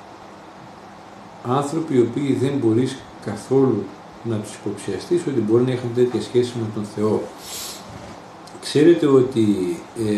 άνθρωποι οι οποίοι δεν μπορείς καθόλου να τους υποψιαστείς ότι μπορεί να έχουν τέτοια σχέση με τον Θεό. Ξέρετε ότι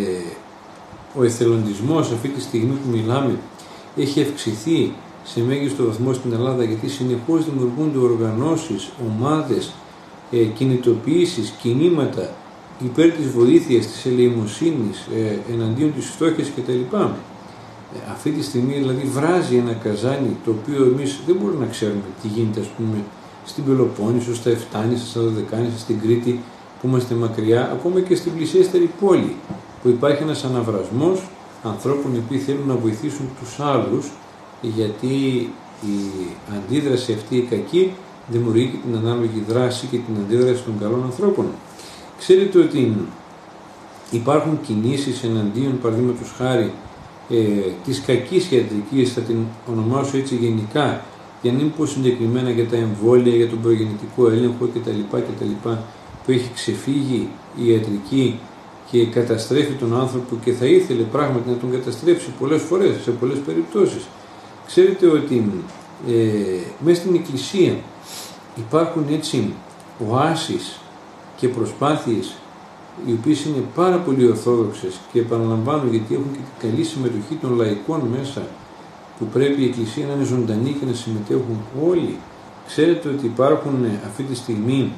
ο εθελοντισμός αυτή τη στιγμή που μιλάμε έχει αυξηθεί σε μέγιστο βαθμό στην Ελλάδα, γιατί συνεχώς δημιουργούνται οργανώσεις, ομάδες, κινητοποιήσεις, κινήματα υπέρ της βοήθειας, της ελεημοσύνης, εναντίον της φτώχειας κτλ. Αυτή τη στιγμή δηλαδή βράζει ένα καζάνι το οποίο εμείς δεν μπορούμε να ξέρουμε τι γίνεται, ας πούμε, στην Πελοπόννησο, στα Εφτάνησα, στα Δωδεκάνησα, στην Κρήτη που είμαστε μακριά, ακόμα και στην πλησιέστερη πόλη, που υπάρχει ένας αναβρασμός ανθρώπων οι οποίοι θέλουν να βοηθήσουν τους άλλους, γιατί η αντίδραση αυτή η κακή δημιουργεί και την ανάλογη δράση και την αντίδραση των καλών ανθρώπων. Ξέρετε ότι υπάρχουν κινήσεις εναντίον, παραδείγματος χάρη, της κακής ιατρικής, θα την ονομάσω έτσι γενικά, για να μην πω συγκεκριμένα για τα εμβόλια, για τον προγεννητικό έλεγχο κτλ. Που έχει ξεφύγει η ιατρική και καταστρέφει τον άνθρωπο και θα ήθελε πράγματι να τον καταστρέψει πολλές φορές, σε πολλές περιπτώσεις. Ξέρετε ότι μέσα στην Εκκλησία υπάρχουν έτσι οάσεις και προσπάθειες οι οποίες είναι πάρα πολύ ορθόδοξες, και επαναλαμβάνω γιατί έχουν και την καλή συμμετοχή των λαϊκών μέσα, που πρέπει η Εκκλησία να είναι ζωντανή και να συμμετέχουν όλοι. Ξέρετε ότι υπάρχουν αυτή τη στιγμή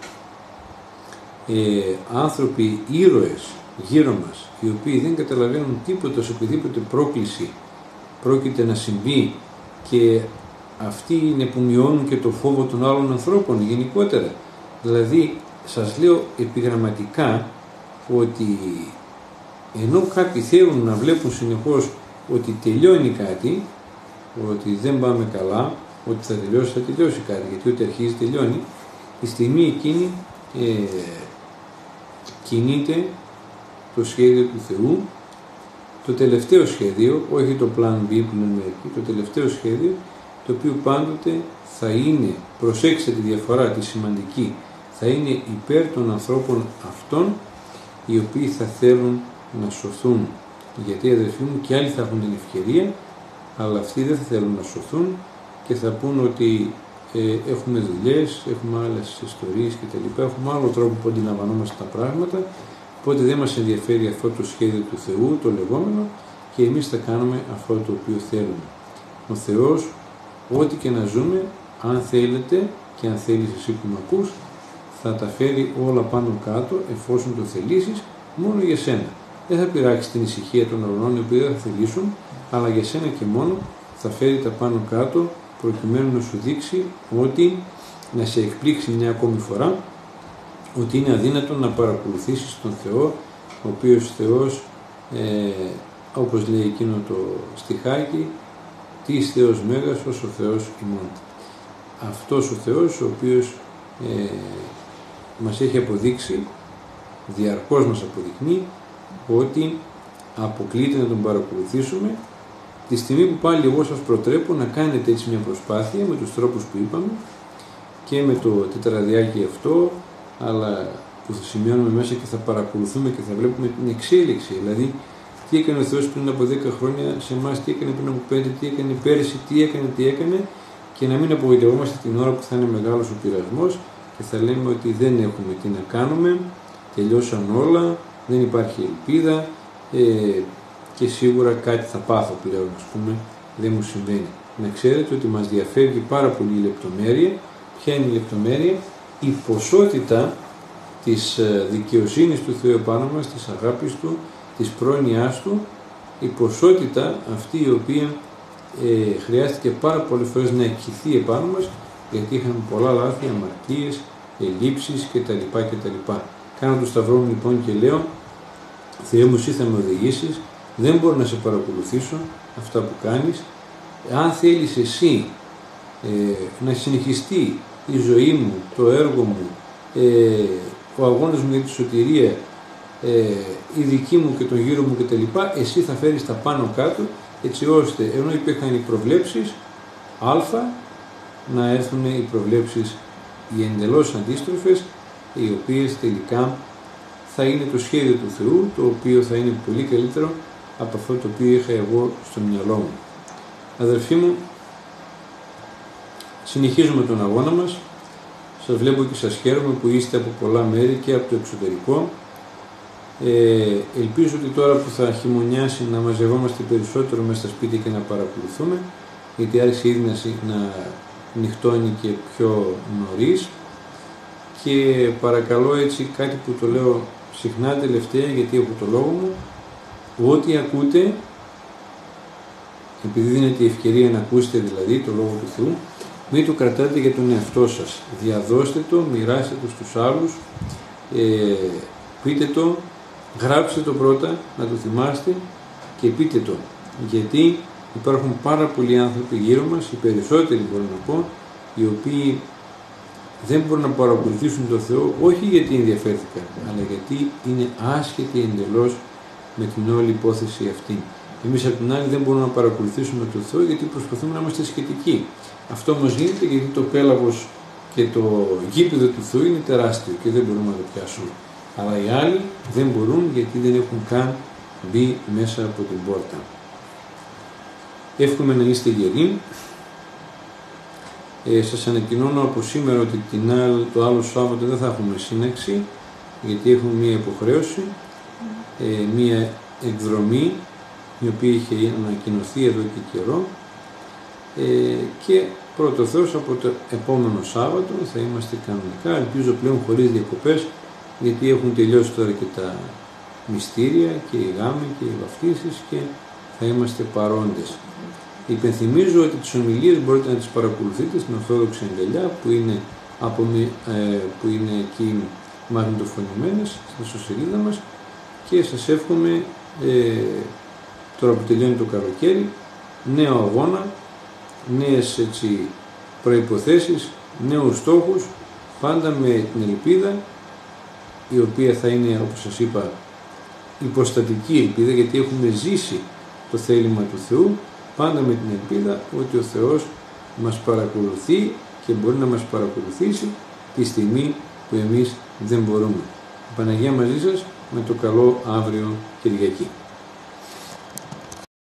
άνθρωποι ήρωες γύρω μας, οι οποίοι δεν καταλαβαίνουν τίποτα σε οποιαδήποτε πρόκληση πρόκειται να συμβεί, και αυτοί είναι που μειώνουν και το φόβο των άλλων ανθρώπων γενικότερα. Δηλαδή σας λέω επιγραμματικά ότι ενώ κάποιοι θέλουν να βλέπουν συνεχώς ότι τελειώνει κάτι, ότι δεν πάμε καλά, ότι θα τελειώσει κάτι, γιατί ό,τι αρχίζει τελειώνει. Τη στιγμή εκείνη κινείται το σχέδιο του Θεού, το τελευταίο σχέδιο, όχι το plan B που λέμε μερικοί, το τελευταίο σχέδιο, το οποίο πάντοτε θα είναι, προσέξτε τη διαφορά, τη σημαντική, θα είναι υπέρ των ανθρώπων αυτών οι οποίοι θα θέλουν να σωθούν. Γιατί αδερφοί μου, και άλλοι θα έχουν την ευκαιρία, αλλά αυτοί δεν θα θέλουν να σωθούν και θα πούν ότι έχουμε δουλειές, έχουμε άλλες ιστορίες κτλ. Έχουμε άλλο τρόπο που αντιλαμβανόμαστε τα πράγματα, οπότε δεν μας ενδιαφέρει αυτό το σχέδιο του Θεού, το λεγόμενο, και εμείς θα κάνουμε αυτό το οποίο θέλουμε. Ο Θεός, ό,τι και να ζούμε, αν θέλετε και αν θέλεις εσύ που με ακούς, θα τα φέρει όλα πάνω κάτω εφόσον το θελήσεις μόνο για σένα. Δεν θα πειράξει την ησυχία των ουρανών οι οποίοι δεν θα θελήσουν, αλλά για σένα και μόνο θα φέρει τα πάνω κάτω προκειμένου να σου δείξει ότι, να σε εκπλήξει μια ακόμη φορά, ότι είναι αδύνατο να παρακολουθήσεις τον Θεό, ο οποίος Θεός, όπως λέει εκείνο το στιχάκι, «Τις Θεός Μέγας ως ο Θεός ημών». Αυτός ο Θεός ο οποίος μας έχει αποδείξει, διαρκώς μας αποδεικνύει, ότι αποκλείται να τον παρακολουθήσουμε. Τη στιγμή που πάλι εγώ σας προτρέπω να κάνετε έτσι μια προσπάθεια με τους τρόπους που είπαμε και με το τετραδιάκι αυτό, αλλά που θα σημειώνουμε μέσα και θα παρακολουθούμε και θα βλέπουμε την εξέλιξη. Δηλαδή, τι έκανε ο Θεός πριν από 10 χρόνια σε εμάς, τι έκανε πριν από 5, τι έκανε πέρυσι, τι έκανε, και να μην απογοητευόμαστε την ώρα που θα είναι μεγάλος ο πειρασμός και θα λέμε ότι δεν έχουμε τι να κάνουμε, τελειώσαν όλα, δεν υπάρχει ελπίδα και σίγουρα κάτι θα πάθω πλέον, ας πούμε, δεν μου συμβαίνει. Να ξέρετε ότι μας διαφεύγει πάρα πολύ η λεπτομέρεια. Ποια είναι η λεπτομέρεια? Η ποσότητα της δικαιοσύνης του Θεού επάνω μας, της αγάπης Του, της πρόνοιάς Του, η ποσότητα αυτή η οποία χρειάστηκε πάρα πολλές φορές να εκχυθεί επάνω μας, γιατί είχαμε πολλά λάθη, αμαρτίες, ελλείψεις κτλ. Κάνω το σταυρό μου λοιπόν και λέω, Θεέ μου, εσύ θα με οδηγήσεις, δεν μπορώ να σε παρακολουθήσω αυτά που κάνεις. Αν θέλεις εσύ να συνεχιστεί η ζωή μου, το έργο μου, ο αγώνας μου για τη σωτηρία, η δική μου και τον γύρο μου κτλ, εσύ θα φέρεις τα πάνω κάτω, έτσι ώστε ενώ υπήρχαν οι προβλέψεις α, να έρθουν οι προβλέψεις οι εντελώς αντίστροφες, οι οποίες τελικά θα είναι το σχέδιο του Θεού, το οποίο θα είναι πολύ καλύτερο από αυτό το οποίο είχα εγώ στο μυαλό μου. Αδερφοί μου, συνεχίζουμε τον αγώνα μας. Σας βλέπω και σας χαίρομαι που είστε από πολλά μέρη και από το εξωτερικό. Ελπίζω ότι τώρα που θα χειμωνιάσει να μαζευόμαστε περισσότερο μέσα στα σπίτια και να παρακολουθούμε, γιατί άρχισε ήδη να νυχτώνει και πιο νωρίς. Και παρακαλώ έτσι κάτι που το λέω συχνά τελευταία, γιατί έχω το λόγο μου, ό,τι ακούτε, επειδή δίνετε η ευκαιρία να ακούσετε δηλαδή το Λόγο του Θεού, μην το κρατάτε για τον εαυτό σας. Διαδώστε το, μοιράστε το στους άλλους, πείτε το, γράψτε το πρώτα, να το θυμάστε και πείτε το. Γιατί υπάρχουν πάρα πολλοί άνθρωποι γύρω μας, οι περισσότεροι μπορώ να πω, οι οποίοι δεν μπορούν να παρακολουθήσουν τον Θεό, όχι γιατί ενδιαφέρθηκαν, αλλά γιατί είναι άσχετοι εντελώς με την όλη υπόθεση αυτή. Εμείς απ' την άλλη δεν μπορούμε να παρακολουθήσουμε τον Θεό γιατί προσπαθούμε να είμαστε σχετικοί. Αυτό όμως γίνεται γιατί το πέλαγος και το γήπεδο του Θεού είναι τεράστιο και δεν μπορούμε να το πιάσουμε. Αλλά οι άλλοι δεν μπορούν γιατί δεν έχουν καν μπει μέσα από την πόρτα. Εύχομαι να είστε γεροί. Σας ανακοινώνω από σήμερα ότι το άλλο Σάββατο δεν θα έχουμε σύναξη, γιατί έχουμε μία υποχρέωση, μία εκδρομή η οποία είχε ανακοινωθεί εδώ και καιρό, και πρώτο Θεός από το επόμενο Σάββατο θα είμαστε κανονικά, ελπίζω πλέον χωρίς διακοπές, γιατί έχουν τελειώσει τώρα και τα μυστήρια και οι γάμοι και οι βαφτίσεις και θα είμαστε παρόντες. Υπενθυμίζω ότι τις ομιλίες μπορείτε να τις παρακολουθείτε στην Ορθόδοξη Αγκαλιά που είναι εκεί μαγνητοφωνημένες στην ιστοσελίδα μας, και σας εύχομαι τώρα που τελειώνει το καλοκαίρι νέο αγώνα, νέες προϋποθέσεις, νέους στόχους, πάντα με την ελπίδα, η οποία θα είναι, όπως σας είπα, υποστατική ελπίδα, γιατί έχουμε ζήσει το θέλημα του Θεού, πάντα με την ελπίδα ότι ο Θεός μας παρακολουθεί και μπορεί να μας παρακολουθήσει τη στιγμή που εμείς δεν μπορούμε. Η Παναγία μαζί σας, με το καλό αύριο Κυριακή.